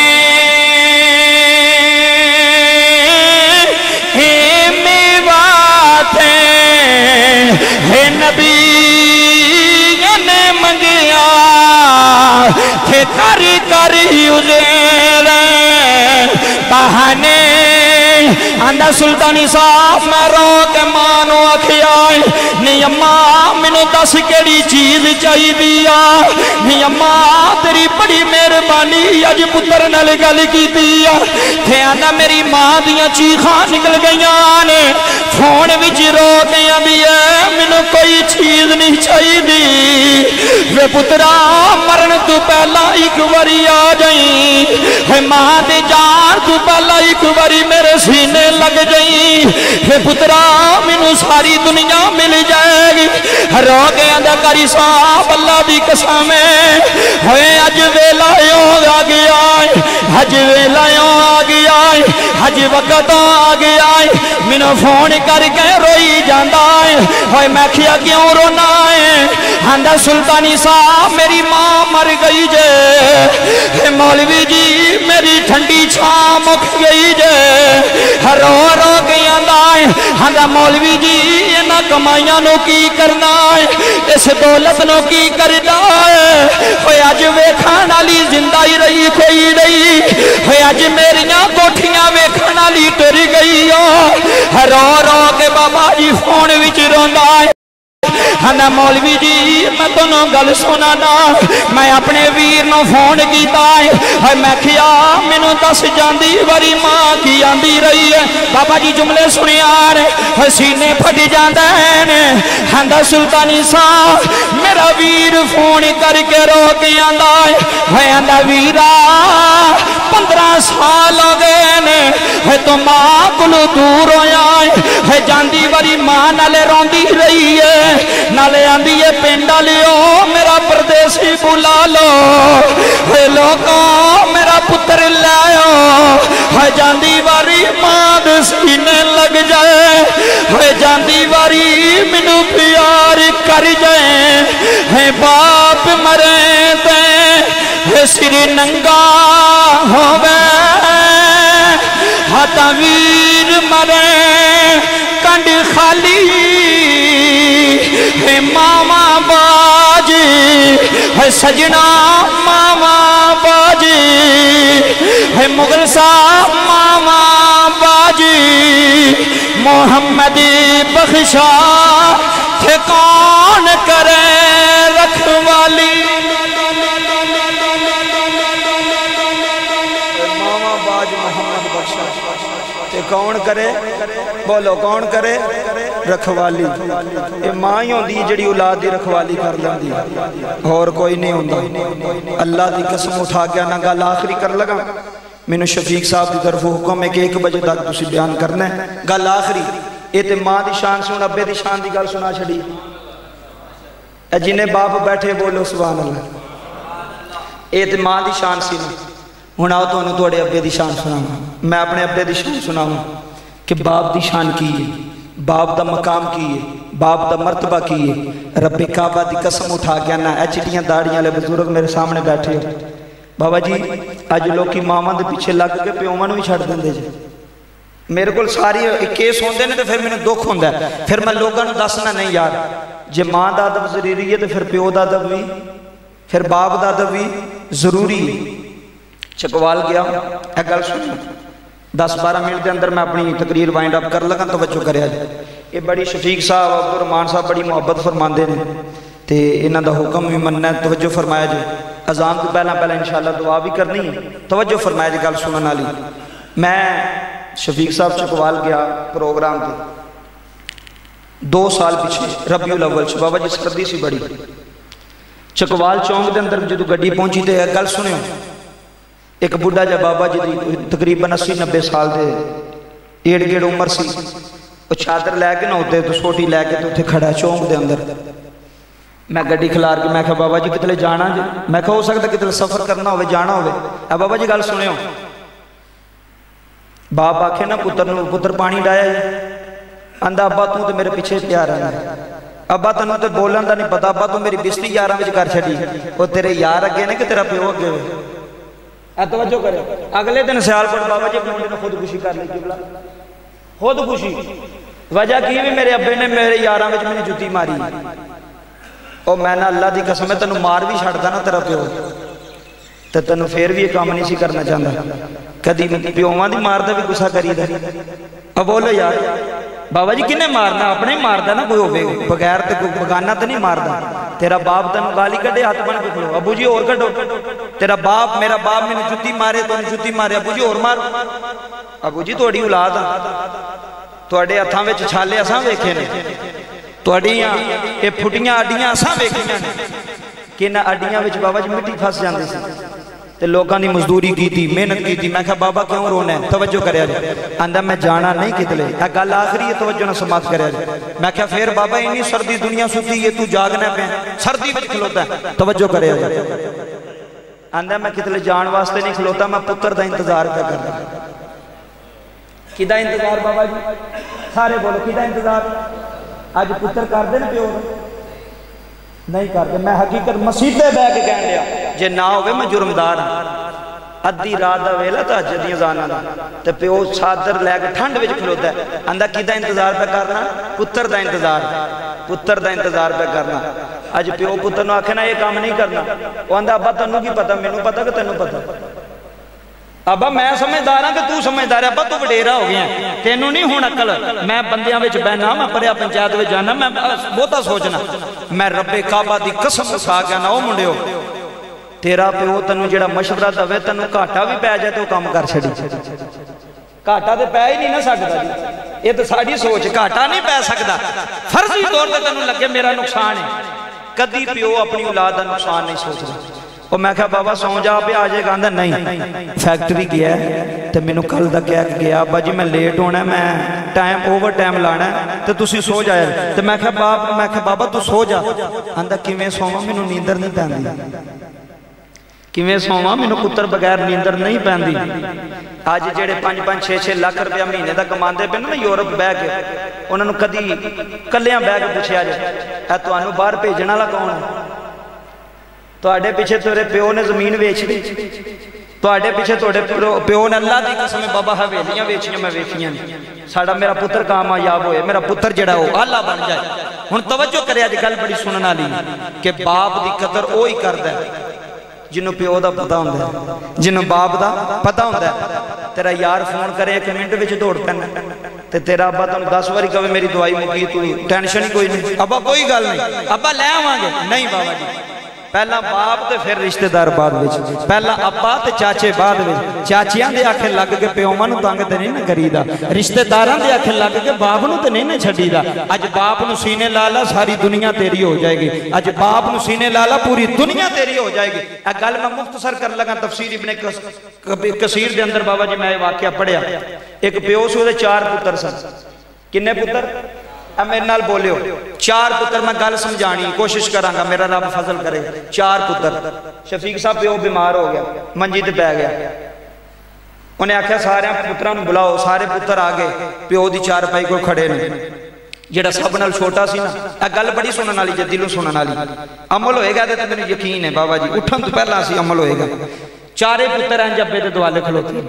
نبی نے منگیا تھے کری ازیر بہانے آندا سلطانی صاحب میں رو کے ماں نو آکھیا نہیں اماں مینوں دس کیڑی چیز چاہی دیا نہیں اماں تیری بڑی مہربانی اج پتر نال گل کیتی تے آندا میری ماں دیاں چیخاں نکل گئیاں نے فون وچ رو کے آندی ہے مینوں کوئی چیز نہیں چاہی دی وے پترا مرن تو پہلا ایک واری آ جائیں ہے ماں دے جان تو پہلا ایک واری میرے سینے لگ جائیں ہے پترا مینوں ساری دنیا مل جائے گی رو کے آندا قاری صاحب اللہ دی قسم ہے ہوئے اج ویلا آ گیا اج ویلا آ گیا اج وقت آ گیا مینوں فون کر کے روئی جاندا ہے ہوئے میں کیا کیوں رونا ہے آندا سلطانی صاحب میری ماں مر گئی جے مولوی جی میری ٹھنڈی چھاں مک گئی جے رو رو کے آندا ہے آندا مولوی جی انہاں کمائیاں نو کی کرنا ہے اس دولت نو کی کرنا ہے ہوئے اج ویکھن والی زندہ ہی رہی کوئی نہیں ہوئے اج میریاں کوٹھیاں ویکھن والی ٹر گئی رو رو کے بابا جی فون وچ روندا ہے ہاں مولوی جی میں تنوں گل سنانا میں اپنے ویر نو فون کیتا ہے میں کیا مینوں دس جاندی واری ماں کی آندی رہی ہے بابا جی جملے سنیا نے سینے پھٹ جاندے نے ہاں سلطانی صاحب میرا ویر فون کر کے رو کے آندا ہے آندا ویرا 15 سال ہو گئے نے تو ماں کلو دور ہویا ہے جاندی واری ماں نالے روندی رہی ہے نالے آندی ہے پینڈا لیو میرا پردیسی بلا لو ہے لوگوں میرا پتر لائیو ہے جاندی واری ماں دے سینے لگ جائے ہے جاندی واری منو پیار کر جائے ہے باپ مرے تے ہے سری ننگا ہووے ہاتھا ویر مرے کنڈ خالی ہے ماما باجی ہے سجنا ماما باجی ہے مغل صاحب ماما باجی محمد بخشا تھے کون کرے رکھوالی ماما باج محمد بخشا تھے کون کرے بولو کون کرے رکھوالی یہ ماں ہی ہوندی جڑی اولاد دی رکھوالی کر لیندی اور کوئی نہیں ہوندا اللہ دی قسم اٹھا کے نہ گل آخری کر لگا مینوں شفیق صاحب دی طرف حکم ہے کہ 1 بجے تک تسی بیان کرنا ہے گل آخری یہ تے ماں دی شان سن ابے دی شان دی گل سنا چھڑی اے جنے باپ بیٹھے بولو سبحان اللہ یہ تے ماں دی شان سی ہن آؤ تانوں تواڈے ابے دی شان سناواں میں اپنے ابے دی شان سناواں کہ باپ دی شان کی ہے باپ دا مقام کی ہے باپ دا مرتبہ کی ہے رب کعبہ دی قسم اٹھا کے نا چٹیاں داڑیاں لے بزرگ میرے سامنے بیٹھے ہو بابا جی اج لوگ کی ماما دے پیچھے لگ کے پیوماں نو ہی چھڑ دیندے جے میرے کو ساری کیس ہوندے نے تے پھر مینوں دکھ ہوندا ہے پھر میں لوگاں نوں دسنا نہیں یار جے ماں دا ادب ضروری ہے تے پھر پیو دا ادب بھی پھر باپ دا ادب بھی ضروری ہے چکوال گیا اے گل سنو 10-12 منٹ دے اندر میں اپنی تقریر وائنڈ اپ کر لگا توجہ کریا جائے یہ بڑی شفیق صاحب عبدالرحمان صاحب بڑی محبت فرماندے نے تے انہاں دا حکم بھی مننا ہے توجہ فرمایا جائے اذان تو پہلا انشاءاللہ دعا بھی کرنی ہے توجہ فرمایا جائے گل سنن والی میں شفیق صاحب چکوال گیا پروگرام تے 2 سال پیچھے ربیع الاول بابا جی سردی سی بڑی چکوال چونک دے اندر جدو گڈی پہنچی تے گل سنو ایک بڑھا جا بابا جی تقریباً 80-90 سال دے ایڑ گیڑ عمر سی وہ چادر لے کے نہ ہوتے تو سوٹی لے کے تو تھے کھڑا چونک دے اندر میں گڈی کھلار کے میں کہا بابا جی کتلے جانا جی میں کہا ہو سکتا کتلے سفر کرنا ہوئے جانا ہوئے اے بابا جی گل سنے ہو باپ آکھے نا پتر پانی ڈایا جی اندھا ابا تو میرے پیچھے پیار آنا ابا تنوں تے بولن دا نہیں پتا ابا تو میری بستی یاراں وچ کر چھڈی وہ تیرے یار اگے نے کہ تیرا پیو اگے ہوئے توجہ کرے اگلے دن سیال پڑ بابا جی اپنے نے خودکشی کر لی قبلہ خودکشی وجہ کی بھی میرے ابے نے میرے یاراں وچ میں جُتی ماری اور میں نہ اللہ دی قسم ہے تینوں مار بھی چھڑدا نا تیرا پیو تو تینوں پھر بھی یہ کام نہیں سی کرنا چاہتا. کدی پیواں دی مار دا بھی گسا کری دا. اب بولو یار بابا جی کنے مارنا؟ اپنے ہی ماردا نا کوئی ہوے بغیر تے کوئی بگانا تے نہیں ماردا. تیرا باپ تینوں گالی کڈے ہاتھ بن کے کھلو ابو جی اور کڈو. تیرا باپ میرا باپ مینوں جُتی مارے تو جُتی مارے ابو جی اور مار. ابو جی تہاڈی اولاد آ تہاڈے ہتھاں وچ چھالے اساں ویکھے نے تہاڈیاں اے پھٹیاں اڈیاں اساں ویکھیاں نے کہ انہاں اڈیاں وچ بابا جی مٹی پھس جاندی سی تے لوکاں دی مزدوری کیتی محنت کیتی. میں کہا بابا کیوں رونا ہے؟ توجہ کریا جائے. آندا میں جانا نہیں کتلے. اے گل آخری ہے توجہ نہ سماعت کریا جائے. میں کہا پھر بابا انی سردی دنیا ستی ہے تو جاگنا پہ سردی وچ کھلوتا ہے. توجہ کریا جائے. آندا میں کتلے جان واسطے نہیں کھلوتا میں پتر دا انتظار پہ کردا. کدا انتظار بابا جی؟ سارے بولو کدا انتظار؟ اج پتر کر دے نا پیو نہیں کرتے. میں حقیقت مسیطے بہ کے کہن لیا جے نہ ہوئے میں جرمدار ہوں. ادھی رات دا ویلا تہجد دی اذان دا تے پیو چادر لے کے ٹھنڈ وچ کھلوتا ہے. آندا کدا انتظار پہ کرنا؟ پتر دا انتظار. پتر دا انتظار پہ کرنا. اج پیو پتر نو آکھے نا یہ کام نہیں کرنا. وہ آندا ابا تینوں کی پتہ؟ مینوں پتہ کہ تینوں پتہ؟ ابا میں سمجھدار ہاں کہ تو سمجھدار ہے. ابا تو وڈیرا ہو گیا تینوں نہیں ہون عقل. میں بندیاں وچ بہنا میں پڑھیا پنچایت وچ جانا میں بہتا سوچنا. میں رب کعبہ دی قسم اٹھا کے نا او منڈیو تیرا پیو تینوں جڑا مشورہ دے تینوں گھاٹا بھی پی جائے تو کام کر چھڑی. گھاٹا تے پی ہی نہیں نہ سکدا جی. یہ تو ساری سوچ. گھاٹا نہیں پی سکدا. فرضی طور تے تینوں لگے میرا نقصان ہے. کدی پیو اپنی اولاد دا نقصان نہیں سوچدا. اور میں کہا بابا سو جا پہ آجے گا. آندا نہیں فیکٹری گیا ہے تو مینوں کل دا کہہ گیا ابا جی میں لیٹ ہونا ہے میں ٹائم اوور ٹائم لانا ہے تو تسی سو جائے. تو میں کہا بابا تو سو جا. آندا کیویں سوواں مینوں نیندر نہیں پیندی. کیویں سوواں مینوں پتر بغیر نیندر نہیں پیندی. اج جڑے 5-6 لاکھ روپیہ مہینے دا کماندے پے نا یورپ بہ کے انہاں نوں کدی کلیاں بہ کے پوچھیا جائے اے تانوں باہر بھیجن والا کون ہے؟ تواڈے پیچھے تیرے پیو نے زمین ویچ دی. تواڈے پیچھے تواڈے پیو نے اللہ دی قسم بابا حویلیاں ویچیاں میں ویکھیاں نے. ساڈا میرا پتر کامیاب ہوئے میرا پتر جڑا ہو آلہ بن جائے. ہن توجہ کرے اج گل بڑی سنن والی کہ باپ دی قدر وہی کردا ہے جنوں پیو دا پتہ ہوندا ہے جنوں باپ دا پتہ ہوندا ہے. تیرا یار فون کرے 1 منٹ وچ دوڑ پینا تے تیرا ابا تانوں 10 واری کہے میری دوائی مکی تو ٹینشن ہی کوئی نہیں. ابا کوئی گل نہیں ابا لے آواں گے. نہیں بابا جی پہلا باپ تے پھر رشتہ دار بعد وچ. پہلا ابا تے چاچے بعد وچ. چاچیاں دے آکھے لگ کے پیواں نوں تنگ تے نہیں نہ کریدا. رشتہ داراں دے آکھے لگ کے باپ نوں تے نہیں نہ چھڈیدا. اج باپ نوں سینے لا لا ساری دنیا تیری ہو جائے گی. اج باپ نوں سینے لا لا پوری دنیا تیری ہو جائے گی. اے گل میں مختصر کر لگا تفسیر ابن کثیر دے اندر بابا جی میں یہ واقعہ پڑھیا. ایک پیو سی دے 4 پتر سن. کنے پتر؟ اے میرے نال بولیو 4 پتر. میں گل سمجھانی کوشش کراں گا میرا رب فضل کرے. 4 پتر. شفیق صاحب پیو بیمار ہو گیا منجی تے پی گیا. انہیں آکھیا سارے پتراں نوں بلاؤ. سارے پتر آ گئے پیو دی چارپائی کو کھڑے نے. جڑا سب نال چھوٹا سی نا اے گل بڑی سنن والی جے دلوں سنن والی عمل ہوئے گا تے مینوں یقین ہے بابا جی اٹھن تو پہلا سی عمل ہوئے گا. 4 پتر ہیں جبے دے دوالے کھلوتے.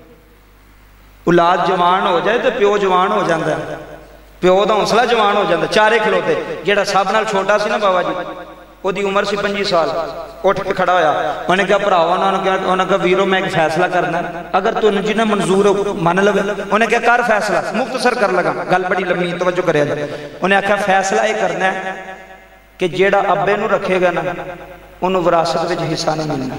اولاد جوان ہو جائے تو پیو جوان ہو جاندا ہے. پیو دا حوصلہ جوان ہو جاتا. 4 کھلوتے. جڑا سب نال چھوٹا سی نا بابا جی وہ دی عمر سی 25 سال. اٹھ کے کھڑا ہویا. انہیں کہا بھراوا انہوں نے کہا ویرو میں ایک فیصلہ کرنا اگر تو جنہیں منظور ہو مان لو. انہیں کہا کر فیصلہ. مختصر کر لگا گل بڑی لمبی توجہ کرے. انہیں کہا فیصلہ یہ کرنا ہے کہ جیڑا ابے نو رکھے گا نا انہوں وراثت وچ حصہ نہیں ملنا.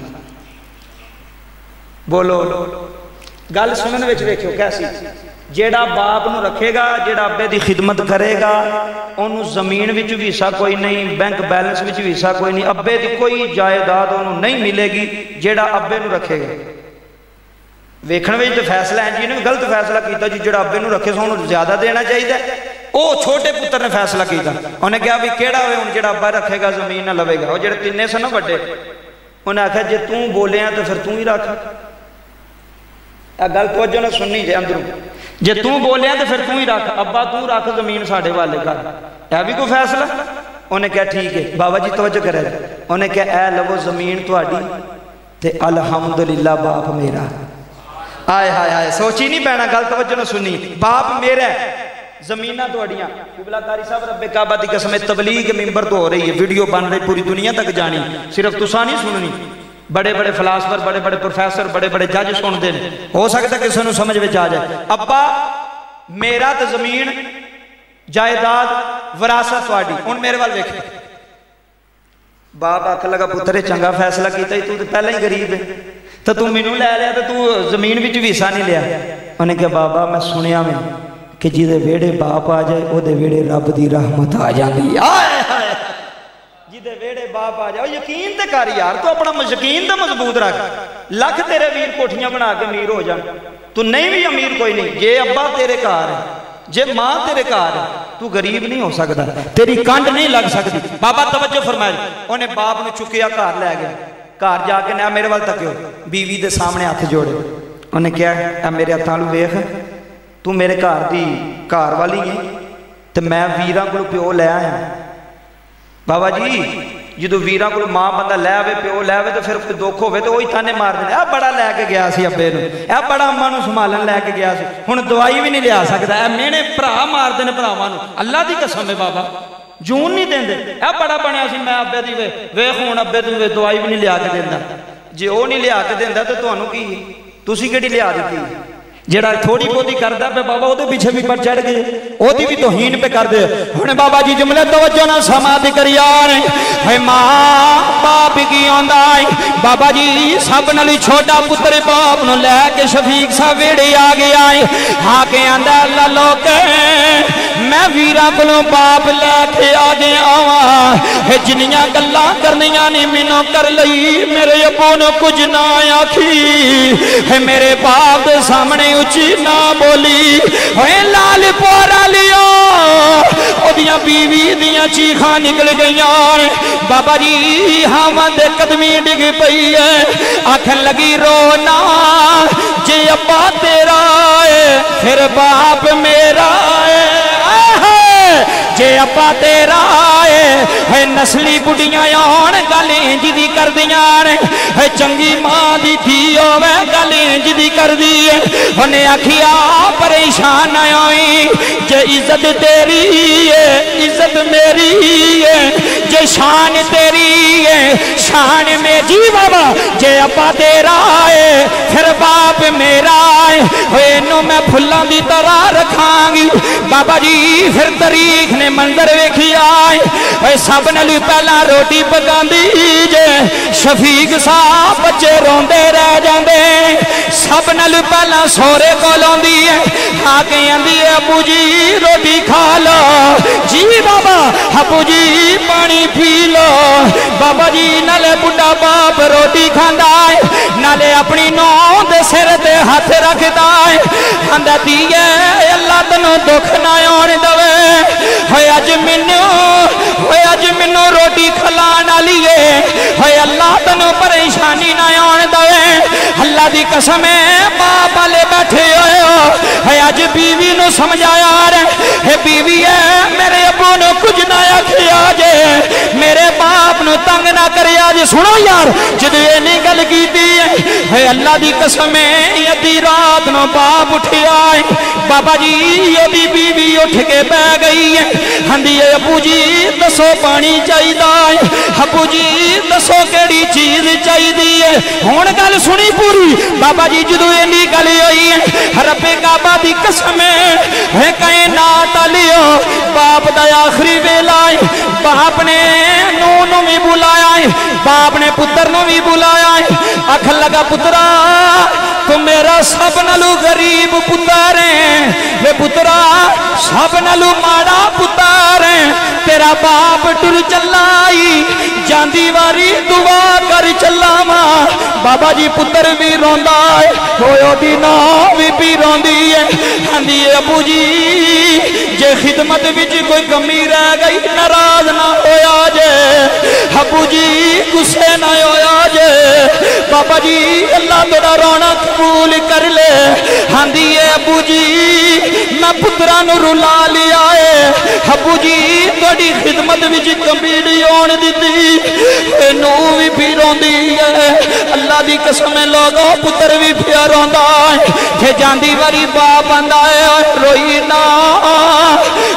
بولو گل سنن وچ ویکھو کیسی. جیڑا باپ نو رکھے گا جیڑا ابے دی خدمت کرے گا انہوں زمین وچ بھی حصہ کوئی نہیں بینک بیلنس وچ بھی حصہ کوئی نہیں. ابے دی کوئی جائیداد انہوں نہیں ملے گی جیڑا ابے نو رکھے گا. ویکھن وچ تے فیصلہ ہے جی نے غلط فیصلہ کیتا جی جیڑا ابے نو رکھے سو انہوں زیادہ دینا چاہیے. او چھوٹے پتر نے فیصلہ کیتا. انہیں کہا بھی کیڑا ہوئے ہن جیڑا ابا رکھے گا زمین نہ لوے گا. وہ جڑے 3 سن نا بڑے انہیں آکھیا جے تو بولے ہیں تو پھر تو ہی رکھ. اے گل توجہ نہ سننی جے اندروں. جے تو بولے ہیں تو پھر تو ہی رکھ. ابا تو رکھ زمین ساڑھے والے کر. اے بھی کوئی فیصلہ. انہیں کہا ٹھیک ہے بابا جی توجہ کرے. انہیں کہا اے لو زمین تہاڈی تے الحمدللہ باپ میرا. آئے ہائے ہائے سوچی نہیں پینا گل توجہ نہ سنی. باپ میرا ہے زمینہ تہاڈیاں. قبلہ قاری صاحب رب کعبہ دی قسم تبلیغ ممبر تو ہو رہی ہے ویڈیو بن رہی پوری دنیا تک جانی صرف تساں نہیں سننی. بڑے بڑے فلاسفر بڑے بڑے پروفیسر بڑے بڑے جج سنتے ہیں ہو سکتا ہے کسی نے سمجھ میں آ جائے ابا میرا تو زمین جائیداد وراثت تہاڈی ہن میرے وال ویکھ باپ آکھ لگا پترے چنگا فیصلہ کیتا ہی تو پہلے ہی غریب ہے تو تو مینوں لے لیا تو زمین وچ بھی حصہ نہیں لیا انہیں کہا بابا میں سنیا میں کہ جدے ویڑے باپ آ جائے او دے ویڑے رب دی رحمت آ جاندی آئے ہائے جدے ویڑے باپ آ جائے یقین تے کر یار تو اپنا یقین تے مضبوط رکھ لکھ تیرے ویر کوٹھیاں بنا کے امیر ہو جان تو نہیں بھی امیر کوئی نہیں جے ابا تیرے کار ہے جے ماں تیرے کار ہے تو غریب نہیں ہو سکتا تیری کانڈ نہیں لگ سکتی بابا توجہ فرمائے انہیں باپ نے چکیا کار لے گیا کار جا کے نیا میرے وال تک ہو بیوی دے سامنے ہاتھ جوڑے انہیں کیا اے میرے ہتھاں نوں ویکھ تو میرے گھر دی گھر والی ہے تو میں ویراں کولوں پیو لے آیا بابا جی جدو ویراں کولوں ماں بندہ لے آوے پیو لے آوے تو پھر کوئی دکھ ہوے تو وہی تانے مار دے اے بڑا لے کے گیا سی ابے نوں اے بڑا اماں نوں سنبھالن لے کے گیا سی ہن دوائی بھی نہیں لیا سکدا اے مینے بھرا مار دے نے بھراواں نوں اللہ دی قسم ہے بابا جون نہیں دیندے اے بڑا بنیا سی میں ابے دی ویکھ ہن ابے تو دوائی بھی نہیں لیا کے دیندا جے او نہیں لیا کے دیندا تے تانوں کی تسی کیڑی لیا دتی جڑا تھوڑی بہتی کردا پہ بابا وہ پیچھے بھی پر چڑھ گئے وہ بھی توہین پہ کر دے ہن بابا جی جملے توجہ نہ سماعت کری یار ہے ماں باپ کی آندا بابا جی سب نال چھوٹا پتر باپ نو لے کے شفیق صاحب ویڑے آ گیا ہاں کہ آندا اللہ لوک میں ویرا کولوں باپ لے کے آ گیا واں جنیاں گلاں کرنیاں نے مینوں کر لئی میرے ابو نو کچھ نہ آکھی ہے میرے باپ دے سامنے اچھی نہ بولی ہوئے لال پورا لیا او دیاں بیوی دیاں چیخاں نکل گئیاں بابا جی ہاں دے قدمی ڈگ پئی ہے آکھن لگی رونا جے ابا تیرا ہے پھر باپ میرا ہے جے ابا تیرا ہے نسلی بڑیاں آن گل انج دی کر دیاں ہے چنگی ماں دی تھی ہوے گل انج دی کر دی انہیں آکھیا پریشان نہ ہوئی جے عزت تیری ہے عزت میری ہے جے شان تیری ہے شان میں جی بابا جے ابا تیرا ہے پھر باپ میرا ہے انہوں میں پھلاں دی طرح رکھاں گی بابا جی پھر تاریخ نے منظر ویکھی آئے سب نال پہلا روٹی پکاندی جے شفیق صاحب بچے روندے رہ جاندے سب نال پہلا سورے کول آندی ہے آ کے آندی ہے ابو جی روٹی کھا لو جی بابا ابو جی پانی پی لو بابا جی نالے بڈھا باپ روٹی کھاندا ہے نالے اپنی نو دے سر تے ہاتھ رکھدا ہے آندا دیے اللہ تینوں دکھ نہ آن دے ہوئے اج مینوں روٹی کھلان والی ہے ہوئے اللہ تینوں پریشانی نہ آن دے اللہ دی قسم ہے باپ والے بیٹھے ہوئے اج بیوی نو سمجھایا ہے بیوی ہے میرے ابو نو کچھ نہ آکھیا جے میرے باپ نو تنگ نہ کریا جے سنو یار جدو اینی گل کیتی ہے اللہ دی قسم ہے ادھی رات نو باپ اٹھیا ہے بابا جی یہ بیوی اٹھ کے بہ گئی ہے ہندی ہے ابو جی دسو پانی چاہیے ابو جی دسو کیڑی چیز چاہیے ہن گل سنی پوری بابا جی جدو اینی گل ہوئی ہے رب کعبہ دی قسم ہے کائنات والیو باپ دا آخری ویلا ہے باپ نے نو بھی بلایا ہے باپ نے پتر نو بھی بلایا ہے آکھ لگا پترا تو میرا سب نالو غریب پتر ہے وے پترا سب نالو ماڑا پتر ہے تیرا باپ ٹر چلائی جاندی واری دعا کر چلاواں بابا جی پتر بھی روندا ہے ہویا دی نا بھی روندی ہے آندی ابو جی جے خدمت وچ کوئی کمی رہ گئی ناراض نہ ہویا جے ابو جی غصے نہ ہویا جے بابا جی اللہ تیرا رونا قبول کر لے آندی ابو جی میں پتراں نوں رلا لیا ہے ابو جی تہاڈی خدمت وچ کمی نہیں ہون دتی نو بھی روندی ہے اللہ دی قسم لوگو پتر بھی پیا روندا ہے کہ جاندی واری باپ آندا ہے روئی نہ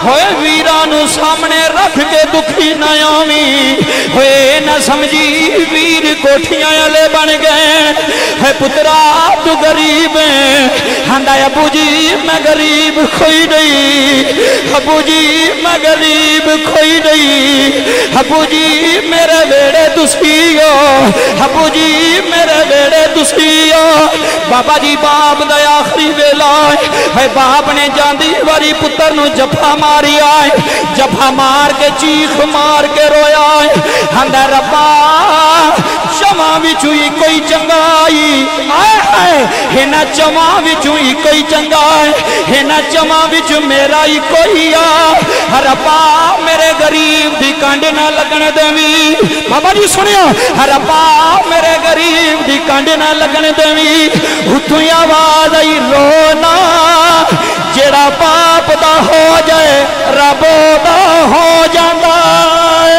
ہوئے ویرانو سامنے رکھ کے دکھی نہ آویں ہوئے نہ سمجھی ویر کوٹھیاں والے بن گئے ہے پترا تو غریب ہے ہندا ابو جی میں غریب کوئی نہیں ابو جی میں غریب کوئی نہیں ابو جی میرے ویڑے تسی ہو ابو جی میرے ویڑے تسی ہو بابا جی باپ دا آخری ویلا ہے باپ نے جاندی واری پتر نو جفا ماری آئے جفا مار کے چیخ مار کے رویا ہے ہندہ ربا چماں وچوئی کوئی چنگائی آئے آئے ہینا چماں وچوئی کوئی چنگائی ہینا چماں وچو میرا ہی کوئی آ ربا میرے غریب دی کانڈ نہ لگن دوی بابا جی سنیا ربا میرے غریب دی کانڈ نہ لگن دوی اتھوئی آواز آئی رونا جیڑا باپ دا ہو جائے ربو دا ہو جاندہ ہے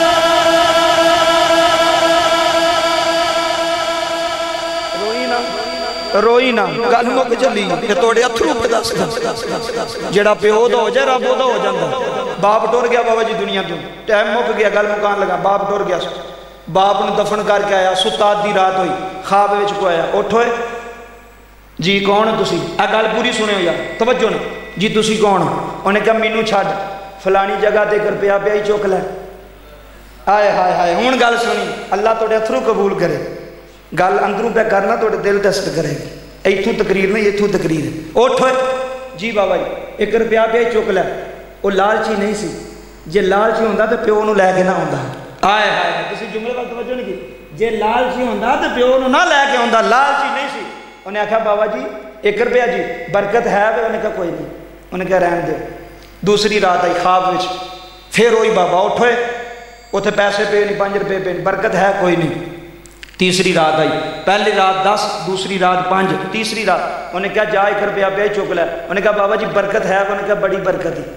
روئی نہ گل مک چلی کہ توڑے اتھرو پہ دس جڑا پیو دا ہو جائے رب دا ہو جاندہ باپ ٹور گیا بابا جی دنیا تو ٹائم مک گیا گل مکان لگا باپ ٹور گیا باپ نے دفن کر کے آیا ستاد دی رات ہوئی خواب وچ کو آیا اٹھوئے جی کون ہے تسی گل پوری سنے ہو یا توجہ نے جی تسی کون انہیں کہا مینو چھاڑ فلانی جگہ دے کر پیا پیا ہی چوک لے آئے ہائے ہائے ہون گل سنی اللہ توڑے اتھرو قبول کرے گل اندروں پہ کرنا توڑے دل ٹیسٹ کرے گی ایتھوں تقریر نہیں ایتھوں تقریر ہے اٹھوئے جی بابا جی ایک روپیہ پیا ہی چوک لے وہ لالچی نہیں سی جے لالچی ہوندہ تو پیو نو لے کے نہ ہوندہ آئے ہائے کسی جملے وقت توجہ نہیں کی جے لالچی ہوندہ تو پیو نو نہ لے کے ہوندہ لالچی نہیں سی انہیں کہا بابا جی ایک روپیہ جی برکت ہے انہیں کہا کوئی نہیں انہیں کہا رہن دے دوسری رات آئی خواب وچ پھر ہوئی بابا اٹھوئے اتھے پیسے پہ نہیں 5 روپے پہ برکت ہے کوئی نہیں تیسری رات آئی پہلی رات 10 دوسری رات 5 تیسری رات انہیں کہا جا 1 روپیہ پہ چک لے انہیں کہا بابا جی برکت ہے انہیں کہا بڑی برکت ہی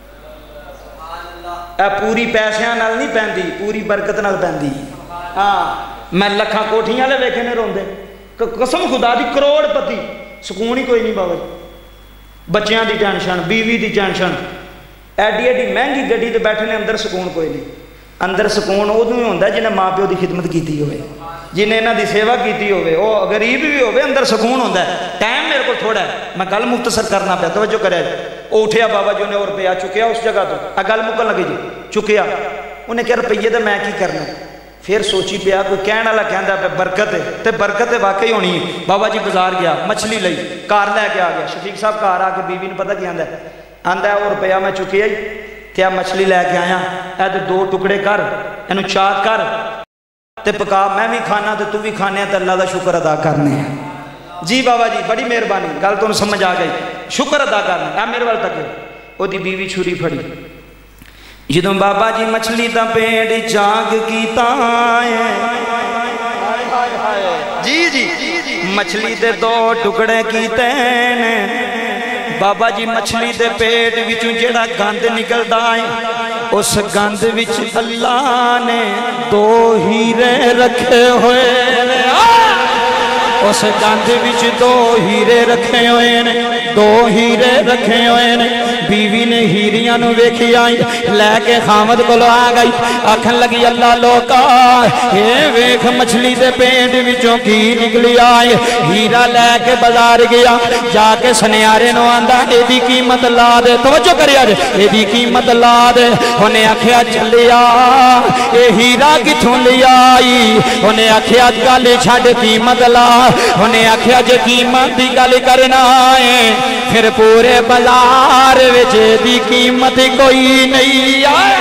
پوری پیسیاں نال نہیں پہن دی پوری برکت نال پہن دی ہاں میں لکھاں کوٹھیاں لے ویکھے نے روندے قسم خدا دی کروڑ پتی سکون ہی کوئی نہیں بابا جی بچیاں دی ٹینشن بیوی دی ٹینشن ایڈی ایڈی مہنگی گڈی تے بیٹھے نے اندر سکون کوئی نہیں اندر سکون ادوں ہی ہوندا جنہیں ماں پیو دی خدمت کیتی ہوئے جنہیں انہاں دی سیوا کیتی ہوئے او غریب بھی ہوئے اندر سکون ہوندا ہے ٹائم میرے کو تھوڑا ہے میں گل مختصر کرنا پیا توجہ کرے او اٹھیا بابا جی نے اور روپیہ چکیا اس جگہ تو گل مکن لگی جی چکیا انہیں کہا روپیے تے میں کی کرنا پھر سوچی پیا کوئی کہنے والا کہندا پہ برکت ہے تے برکت ہے واقعی ہونی ہے بابا جی بازار گیا مچھلی لئی کار لے کے آ گیا شفیق صاحب کار آ کے بیوی نے پتہ کی آندا ہے وہ روپیہ میں چکیا ہی کیا مچھلی لے کے آیا اے تے 2 ٹکڑے کر اینو چاک کر تے پکا میں بھی کھانا تے تو بھی کھانے تے اللہ دا شکر ادا کرنے ہیں جی بابا جی بڑی مہربانی گل تو سمجھ آ گئی شکر ادا کرنا اے میرے وال تک وہ دی بیوی چھری پھڑی جدوں بابا جی مچھلی دا پیڑ جاگ کیتا ہے جی جی مچھلی دے 2 ٹکڑے کیتے نے بابا جی مچھلی دے پیٹ وچوں جڑا گند نکلدا ہے اس گند وچ اللہ نے 2 ہیرے رکھے ہوئے اس گند وچ 2 ہیرے رکھے ہوئے نے 2 ہیرے رکھے ہوئے نے بیوی نے ہیریاں نو ویکھی آئی لے کے خامد کو لو آ گئی آکھن لگی اللہ لوکا اے ویکھ مچھلی دے پیٹ وچوں کی نکلی آئی ہیرا لے کے بازار گیا جا کے سنیارے نو آندا اے دی قیمت لا دے توجہ کریا جے اے دی قیمت لا دے انہیں آکھیا چلیا اے ہیرا کتھوں لیا آئی انہیں آکھیا گل چھڈ قیمت لا انہیں آکھیا جے قیمت دی گل کرنا ہے پھر پورے بازار وچ دی قیمت کوئی نہیں آئے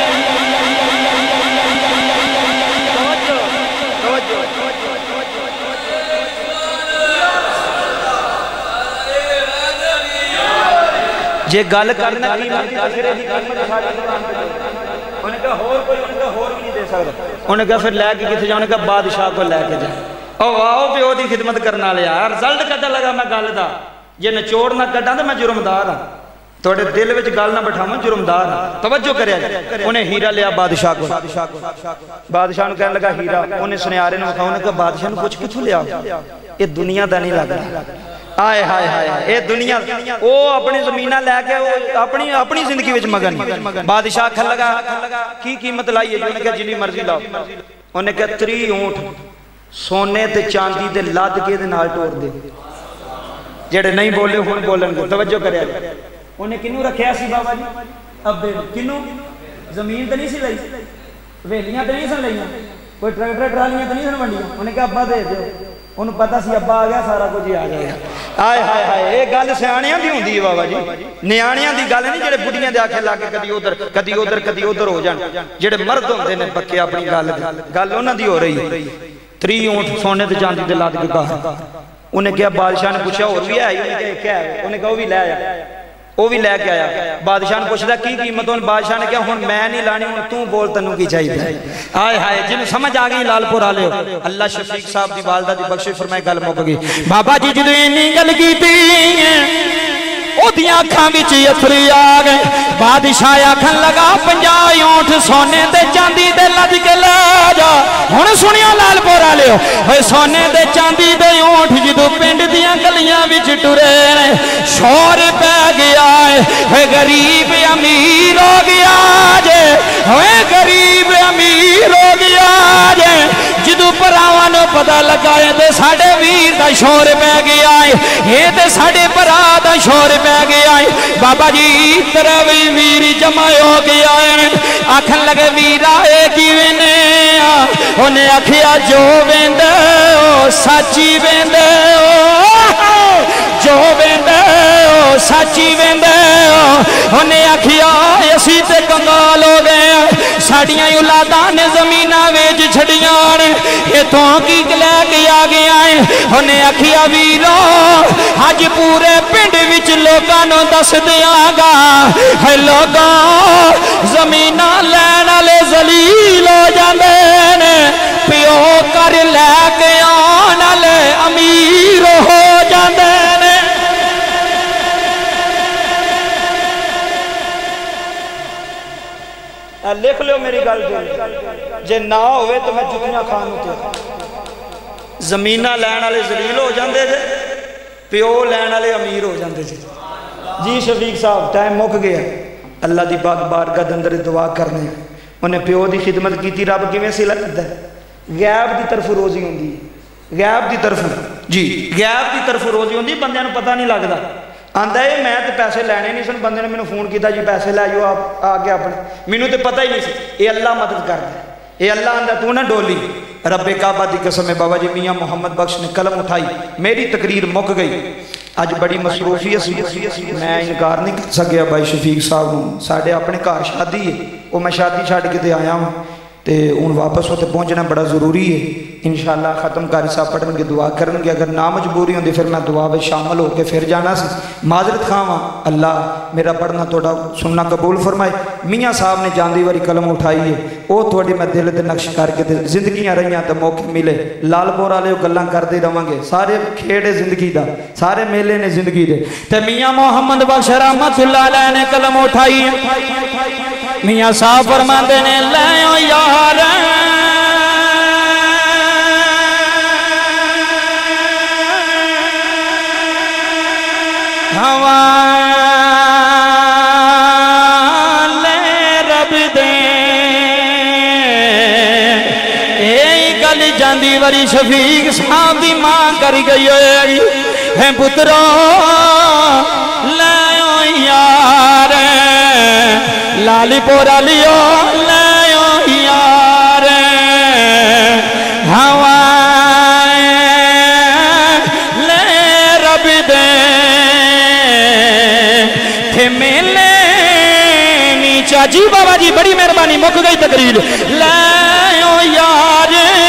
جے گل کرنا قیمت دی آخرے دی قیمت انہیں کہا ہور کوئی انہیں کہا ہور بھی نہیں دے سکتا انہیں کہا پھر لے کے کتے جاؤ انہیں کہا بادشاہ کو لے کے جائے او آؤ پہ او دی خدمت کرنا لیا رزلٹ کٹا لگا میں گل دا جے نچوڑ نہ کٹا تو میں جرمدار ہاں توڑے دل وچ گل نہ بٹھا میں جرمدار ہاں توجہ کریا انہیں ہیرا لیا بادشاہ کو بادشاہ نے کہنے لگا ہیرا انہیں سنیارے نے کہا انہیں کہا بادشاہ نے کچھ کتھوں لیا یہ دنیا دا نہیں لگ رہا آئے ہائے ہائے اے دنیا او اپنی زمینہ لے کے اپنی زندگی وچ مگن بادشاہ کھل لگا کی قیمت لائی ہے جو انہیں کہا جنی مرضی لاؤ انہیں کہا 3 اونٹ سونے تے چاندی دے لاد کے دے نال ٹوڑ دے جڑے نہیں بولے ہون بولن گے توجہ کرے انہیں کنوں رکھیا سی بابا جی ابے کنوں زمین تے نہیں سی لئی ویلیاں تے نہیں سن لئیاں کوئی ٹریکٹر ٹرالیاں تے نہیں سن ونڈیاں انہیں کہا ابا دے دیو انہوں پتہ سی ابا آ گیا سارا کچھ ہی آ جائے گا آئے ہائے ہائے یہ گل سیاںیاں دی ہوندی ہے بابا جی نیاںیاں دی گل نہیں جڑے بڈھیاں دے آکھے لا کے کدی ادھر ہو جان جڑے مرد ہوندے نے پکے اپنی گل انہاں دی ہو رہی 3 اونٹ سونے تے چاندی تے لاد کے کہا انہیں کہا بادشاہ نے پوچھا اور بھی ہے انہیں کہا وہ بھی لے آیا وہ بھی لے کے آیا بادشاہ نے پوچھتا کی قیمت ان بادشاہ نے کہا ہن میں نہیں لانی ہن تو بول تنوں کی چاہیے آئے ہائے جن سمجھ آ گئی لال پور والے اللہ شفیق صاحب دی والدہ دی بخشش فرمائے گل مک گئی بابا جی جدوں اینی گل کیتی او دیاں اکھاں وچ اتھری آ گئے بادشاہ آکھن لگا 50 اونٹ سونے تے چاندی دے لد کے لے جا ہن سنیو لال پور والےو ہوئے سونے تے چاندی دے اونٹ جدوں پنڈ دیاں گلیاں وچ ٹرے نے شور پہ گیا ہے غریب امیر ہو گیا جے ہوئے غریب امیر ہو گیا جے جدوں پراواں نوں پتہ لگا ہے تے ساڈے ویر دا شور پہ گیا ہے یہ تے ساڈے بھرا دا شور پہ گیا ہے بابا جی تروی ویر جمع ہو گیا ہے آکھن لگے ویرا اے کیویں نے انہیں آکھیا جو ویندے او سچی ویندے جو ویندے او سچی ویندے انہیں آکھیا اسی تے کنگال ہو گئے ساڑیاں اولاداں نے زمینہ ویج چھڑیاں نے یہ تو کی لے کے آ گیا ہے انہیں آکھیا ویرو آج پورے پنڈ وچ لوگاں نو دس دیاں گا ہے لوگاں زمینہ لین والے ذلیل ہو جاندے نے پیو کر لے کے آن والے امیر ہو جاندے نے لکھ لو میری گل جے نہ ہوئے تو میں جتیاں کھان ہوتے زمینہ لین والے ذلیل ہو جاندے جے پیو لین والے امیر ہو جاندے جے جی شفیق صاحب ٹائم مک گیا اللہ دی پاک بارگاہ دے اندر دعا کرنے انہیں پیو دی خدمت کی تھی رب کیویں سی لگتا ہے غیب دی طرف روزی ہوندی غیب دی طرف جی غیب دی طرف روزی ہوندی بندیاں نوں پتہ نہیں لگدا آندا ہے میں تے پیسے لینے نہیں سن بندے نے مینوں فون کیتا جی پیسے لے جاؤ آپ آ کے اپنے مینوں تے پتہ ہی نہیں سی اے اللہ مدد کردا ہے اے اللہ آندا تو نہ ڈولی رب کعبہ دی قسم ہے بابا جی میاں محمد بخش نے قلم اٹھائی میری تقریر مک گئی اج بڑی مصروفیت سی میں انکار نہیں کر سکیا بھائی شفیق صاحب نوں ساڈے اپنے گھر شادی ہے وہ میں شادی چھڈ کے تے آیا ہوں تے ہن واپس ہوتے پہنچنا بڑا ضروری ہے انشاءاللہ ختم قاری صاحب پڑھن کے دعا کرن گے اگر نہ مجبوری ہوندی پھر میں دعا میں شامل ہو کے پھر جانا سی معذرت خواہاں اللہ میرا پڑھنا تھوڑا سننا قبول فرمائے میاں صاحب نے جاندی واری قلم اٹھائی ہے وہ تھوڑی میں دل تے نقش کر کے زندگیاں رہیاں تے موقع ملے لال پور والے گلاں کردے رہاں گے سارے کھیڑے زندگی دا سارے میلے نے زندگی دے تے میاں محمد بخش رحمت اللہ علیہ نے قلم اٹھائی میاں صاحب فرماندے نے لے او یار جاندی وری شفیق صاحب دی ماں کر گئی ہے پترو لے او یار لالی پورا لیو لے او یار ہوائیں لے رب دے تھے ملے نیچا جی بابا جی بڑی مہربانی مک گئی تقریر لے او یار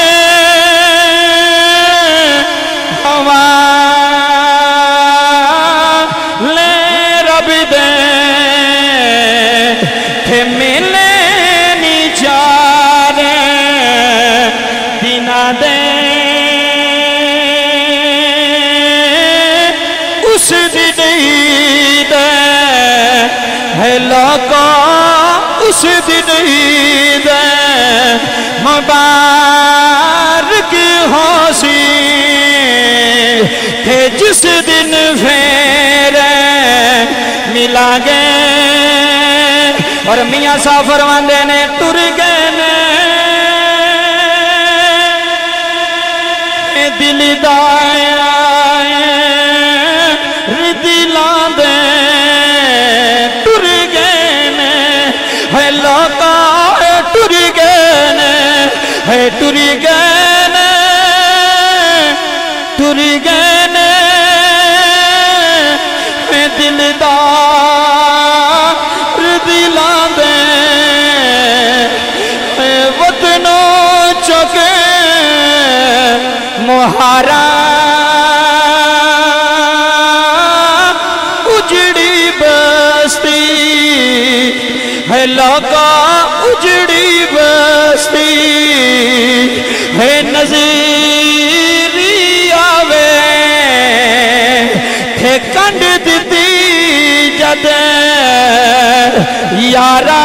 اس دن عید مبارک ہو سی تھے جس دن پھر ملا گے اور میاں صاحب فرماندے نے ٹر گئے نے دل دایا دلاں دے ٹر گئے نے ہے لوکا ٹر گئے نے ہے ٹر گئے نے ٹر گئے نے میں دل دار دلاں دے وطنوں چکے مہارا اجڑی بستی ہے لوکا اجڑی بستی ہے نظیری آوے تھے کنڈ دیتی جد یارا